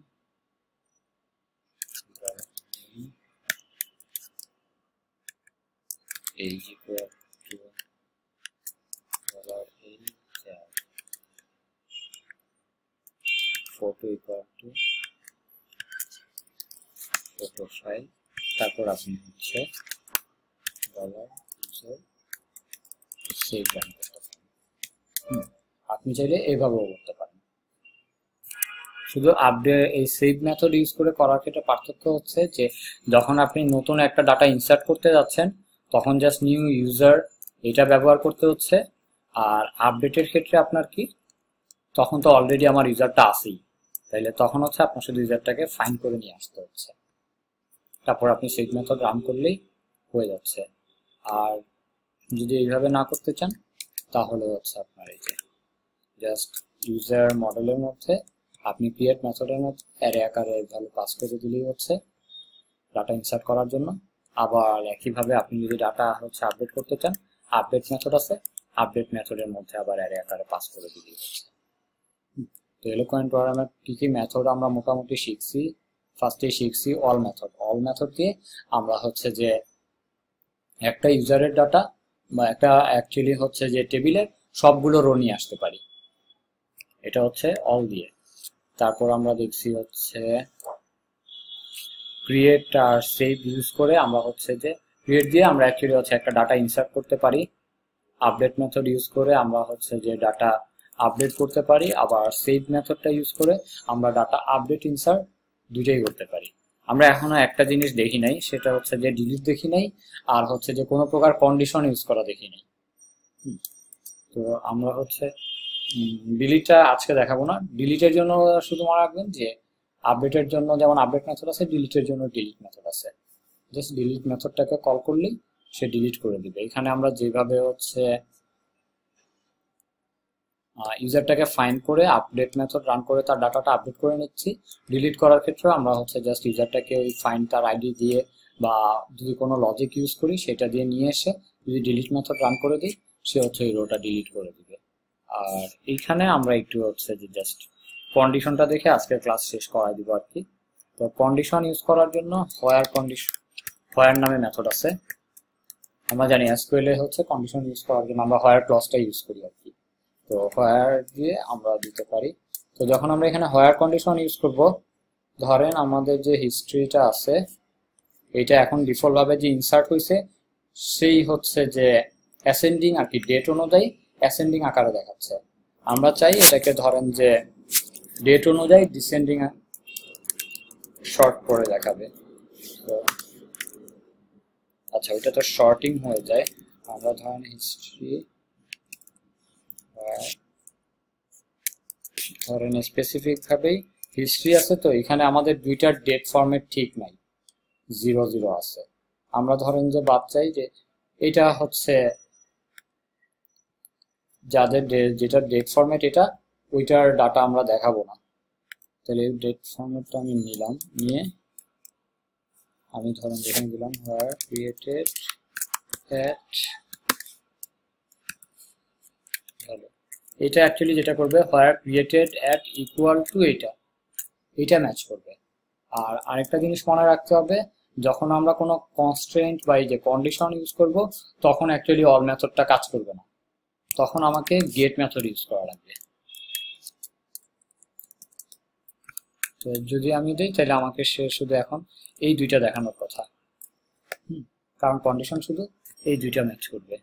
age equal to dollar age photo equal to photo file, তারপর আপনি হচ্ছে ডলার ইউজার সেভ রান করতে পারেন। আপনি চাইলে এইভাবেও করতে পারেন। শুধু আপডেট এই সেভ মেথড ইউজ করে করার ক্ষেত্রে পার্থক্য হচ্ছে যে যখন আপনি নতুন একটা ডাটা ইনসার্ট করতে যাচ্ছেন তখন জাস্ট নিউ ইউজার এটা ব্যবহার করতে হচ্ছে, আর আপডেটের ক্ষেত্রে আপনার কি তখন তো অলরেডি আমার ইউজারটা আছেই, তাইলে তখন হচ্ছে আপনার শুধু ইউজারটাকে ফাইন্ড করে নিয়ে আসতে হচ্ছে, তারপর আপনি সেভ মেথড রান করলেই হয়ে যাচ্ছে। আর যদি এইভাবে না করতে চান তাহলে হচ্ছে আপনার এই যে জাস্ট ইউজার মডেলের মধ্যে আপনি ক্রিয়েট মেথডের মধ্যে অ্যারে আকারে ভ্যালু পাস করে দিলেই হচ্ছে ডাটা ইনসার্ট করার জন্য। আবার একইভাবে আপনি যদি ডাটা হচ্ছে আপডেট করতে চান, আপডেট মেথড আছে, আপডেট মেথডের মধ্যে আবার অ্যারে আকারে পাস করে দিলেই হচ্ছে। তো এলোকোয়েন্ট ওআরএমের কি কি মেথড আমরা মোটামুটি শিখছি। ফার্স্টে শিখছি অল মেথড। অল মেথড দিয়ে আমরা হচ্ছে যে একটা ইউজারের ডাটা বা একটা অ্যাকচুয়ালি হচ্ছে যে টেবিলের সবগুলো রো নিয়ে আসতে পারি, এটা হচ্ছে অল দিয়ে। তারপর আমরা দেখছি হচ্ছে ক্রিয়েট আর সেভ ইউজ করে আমরা হচ্ছে যে ক্রিয়েট দিয়ে আমরা অ্যাকচুয়ালি হচ্ছে একটা ডাটা ইনসার্ট করতে পারি, আপডেট মেথড ইউজ করে আমরা হচ্ছে যে ডাটা আপডেট করতে পারি, আবার সেভ মেথডটা ইউজ করে আমরা ডাটা আপডেট ইনসার্ট দুটোই করতে পারি। আমরা এখনো একটা জিনিস দেখি নাই, সেটা হচ্ছে যে ডিলিট দেখি নাই, আর হচ্ছে যে কোনো প্রকার কন্ডিশন ইউজ করা দেখি নাই। তো আমরা হচ্ছে ডিলিটটা আজকে দেখাবো না। ডিলিটের জন্য শুধু মনে রাখবেন যে আপডেটের জন্য যেমন আপডেট মেথড আছে, ডিলিটের জন্য ডিলিট মেথড আছে। জাস্ট ডিলিট মেথডটাকে কল করলেই সে ডিলিট করে দিবে। এখানে আমরা যেভাবে হচ্ছে ইউজারটাকে ফাইন্ড করে আপডেট মেথড রান করে তার ডাটাটা আপডেট করে নিচ্ছি, ডিলিট করার ক্ষেত্রে আমরা হচ্ছে জাস্ট ইউজারটাকে ওই ফাইন্ড তার আইডি দিয়ে বা যদি কোনো লজিক ইউজ করি সেটা দিয়ে নিয়ে এসে যদি ডিলিট মেথড রান করে দিই সে হচ্ছে এই রোটা ডিলিট করে দিবে। আর এইখানে আমরা একটু হচ্ছে যে জাস্ট কন্ডিশনটা দেখে আজকের ক্লাস শেষ করাই দিব আর কি। তো কন্ডিশন ইউজ করার জন্য হোয়ার কন্ডিশন হোয়ার নামে মেথড আছে। আমরা জানি এসকিউএল এ হচ্ছে কন্ডিশন ইউজ করার জন্য আমরা হোয়ার ক্লজটা ইউজ করি আর কি। তো হোয়ার দিয়ে আমরা দিতে পারি। তো যখন আমরা এখানে হোয়ার কন্ডিশন ইউজ করব, ধরেন আমাদের যে হিস্ট্রিটা আছে এটা এখন ডিফল্ট ভাবে যে ইনসার্ট হয়েছে সেই হচ্ছে যে অ্যাসেন্ডিং আর কি ডেট অনুযায়ী অ্যাসেন্ডিং আকারে দেখাচ্ছে। আমরা চাই এটাকে ধরেন যে ডেট অনুযায়ী ডিসেন্ডিং শর্ট করে দেখাবে। তো আচ্ছা, ওইটা তো শর্টিং হয়ে যায়। আমরা ধরেন হিস্ট্রি ধরেন স্পেসিফিক ভাবেই হিস্ট্রি আছে, তো এখানে আমাদের দুইটার ডেট ফরম্যাট ঠিক নাই, জিরো জিরো আছে। আমরা ধরেন যে বাদ চাই যে এটা হচ্ছে যাদের যেটা ডেট ফরম্যাট এটা ওইটার ডাটা আমরা দেখাবো না, তাহলে ডেট ফরম্যাটটা আমি নিলাম, নিয়ে আমি ধরেন যেখানে দিলাম হোয়ার ক্রিয়েটেড অ্যাট, এটা অ্যাকচুয়ালি যেটা করবে where created at equal to এটা এটা ম্যাচ করবে। আর আরেকটা জিনিস মনে রাখতে হবে, যখন আমরা কোনো কনস্ট্রেন্ট বা এই যে কন্ডিশন ইউজ করব তখন অ্যাকচুয়ালি অল মেথডটা কাজ করবে না, তখন আমাকে গেট মেথড ইউজ করা লাগবে। তো যদি আমি দিই তাহলে আমাকে সে শুধু এখন এই দুইটা দেখানোর কথা, হুম কারণ কন্ডিশন শুধু এই দুইটা ম্যাচ করবে,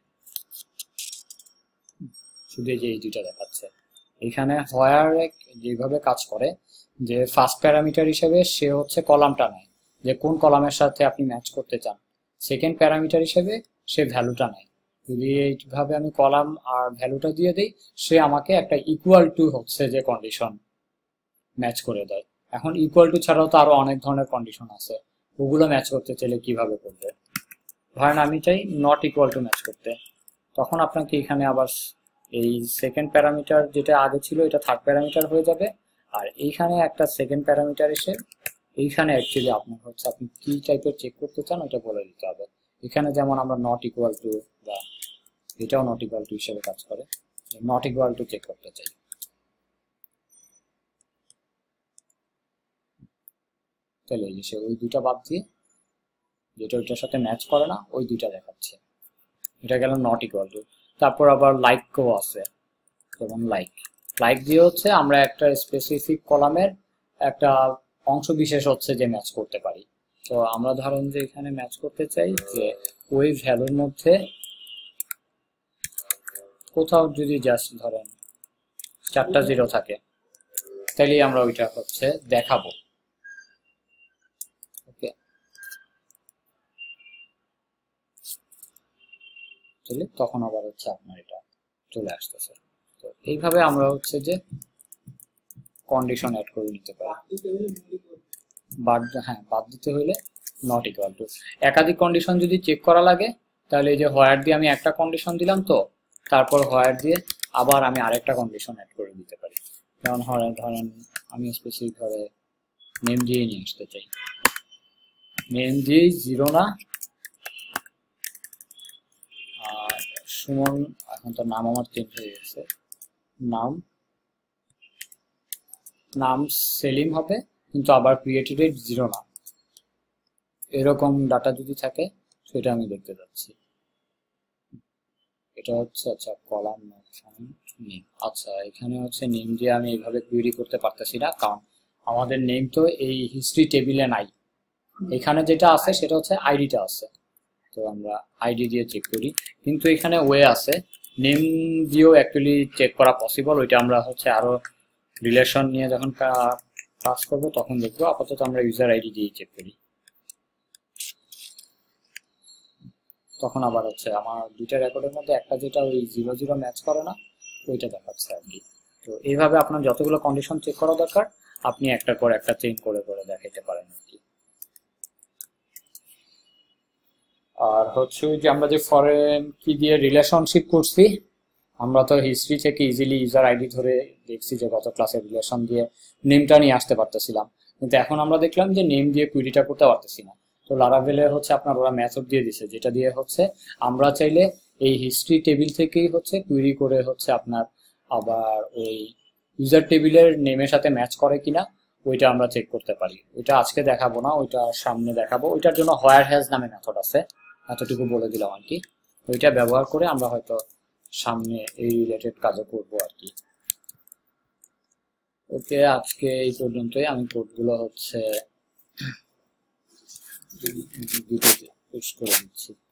শুধু এই যে এই দুইটা দেখাচ্ছে। এখানে হোয়ার যেভাবে কাজ করে যে ফার্স্ট প্যারামিটার হিসেবে সে হচ্ছে কলামটা নেয় যে কোন কলামের সাথে আপনি ম্যাচ করতে চান, সেকেন্ড প্যারামিটার হিসেবে সে ভ্যালুটা নেয় যদি এইভাবে আমি কলাম আর ভ্যালুটা দিয়ে দিই, সে আমাকে একটা ইকুয়াল টু হচ্ছে যে কন্ডিশন ম্যাচ করে দেয়। এখন ইকুয়াল টু ছাড়াও তো আরো অনেক ধরনের কন্ডিশন আছে, ওগুলো ম্যাচ করতে চাইলে কিভাবে করবে? ধরেন আমি চাই নট ইকুয়াল টু ম্যাচ করতে, তখন আপনাকে এখানে আবার এই সেকেন্ড প্যারামিটার যেটা আগে ছিল এটা থার্ড প্যারামিটার হয়ে যাবে, আর এইখানে একটা সেকেন্ড প্যারামিটার এসে এইখানে অ্যাকচুয়ালি আপনার হচ্ছে আপনি কি টাইপের চেক করতে চান ওটা বলে দিতে হবে। এখানে যেমন আমরা নট ইকুয়াল টু বা এটাও নট ইকুয়াল টু হিসেবে কাজ করে, নট ইকুয়াল টু চেক করতে চাই। তাহলে এই সে ওই দুইটা বাদ দিয়ে যেটা ওইটার সাথে ম্যাচ করে না ওই দুইটা দেখাচ্ছে, এটা গেল নট ইকুয়াল টু। তারপর আবার লাইক কেও আছে, যেমন লাইক লাইক দিয়ে হচ্ছে আমরা একটা স্পেসিফিক কলামের একটা অংশ বিশেষ হচ্ছে যে ম্যাচ করতে পারি। তো আমরা ধরেন যে এখানে ম্যাচ করতে চাই যে ওই ভ্যালুর মধ্যে কোথাও যদি জাস্ট ধরেন চারটা জিরো থাকে, তাহলে আমরা ওইটা হচ্ছে দেখাবো। ওকে, তাহলে তখন আবার হচ্ছে আপনার এটা চলে আসতেছে। তো এইভাবে আমরা হচ্ছে যে কন্ডিশন অ্যাড করে নিতে পারি। বাদ হ্যাঁ বাদ দিতে হইলে নট ইকুয়াল টু। একাধিক কন্ডিশন যদি চেক করা লাগে তাহলে এই যে হোয়ার দিয়ে আমি একটা কন্ডিশন দিলাম, তো তারপর হোয়ার দিয়ে আবার আমি আরেকটা কন্ডিশন অ্যাড করে দিতে পারি। যেমন হয় ধরেন আমি স্পেসিফিক ভাবে নেম দিয়ে নিয়ে আসতে চাই, নেম দিয়ে জিরো না আর সুমন, এখন তো নাম আমার চেঞ্জ হয়ে গেছে, নাম নাম সেলিম হবে কিন্তু আবার ক্রিয়েটেড ডেট জিরো না, এরকম ডাটা যদি থাকে সেটা আমি দেখতে যাচ্ছি। এটা হচ্ছে আচ্ছা কলাম নেম। আচ্ছা এখানে হচ্ছে নেম দিয়ে আমি এইভাবে কুয়েরি করতে পারতেছি না, কারণ আমাদের নেম তো এই হিস্ট্রি টেবিলে নাই, এখানে যেটা আছে সেটা হচ্ছে আইডিটা আছে। তো আমরা আইডি দিয়ে চেক করি, কিন্তু এখানে ওয়ে আছে নেম দিয়েও অ্যাকচুয়ালি চেক করা পসিবল, ওইটা আমরা হচ্ছে আরো রিলেশন নিয়ে যখন কাজ করবো তখন দেখবো। আপাতত আমরা ইউজার আইডি দিয়ে চেক করি। তখন আবার হচ্ছে আমার দুইটা রেকর্ডের মধ্যে একটা যেটা ওই জিরো জিরো ম্যাচ করে না ওইটা দেখাচ্ছে আর কি। তো এইভাবে আপনার যতগুলো কন্ডিশন চেক করা দরকার আপনি একটার পর একটা চেক করে করে দেখাইতে পারেন আর কি। আর হচ্ছে ওই যে আমরা যে ফরেন কি দিয়ে রিলেশনশিপ করছি, আমরা তো হিস্ট্রি থেকে ইজিলি ইউজার আইডি ধরে দেখছি যে গত ক্লাসে রিলেশন দিয়ে নেমটা নিয়ে আসতে পারতেছিলাম, কিন্তু এখন আমরা দেখলাম যে নেম দিয়ে কুইরিটা করতে পারতেছি না। তো লারাভেলে হচ্ছে আপনার ওরা মেথড দিয়ে দিছে যেটা দিয়ে হচ্ছে আমরা চাইলে এই হিস্ট্রি টেবিল থেকেই হচ্ছে কুইরি করে হচ্ছে আপনার আবার ওই ইউজার টেবিলের নেমের সাথে ম্যাচ করে কিনা ওইটা আমরা চেক করতে পারি। ওইটা আজকে দেখাবো না, ওইটা সামনে দেখাবো। ওইটার জন্য হোয়ার হ্যাজ নামে মেথড আছে, এতটুকু বলে দিলাম আর কি। ওইটা ব্যবহার করে আমরা হয়তো সামনে এই রিলেটেড কাজও করবো আর কি। ওকে, আজকে এই পর্যন্তই। আমি কোডগুলো হচ্ছে দুটো পোস্ট করে দিচ্ছি।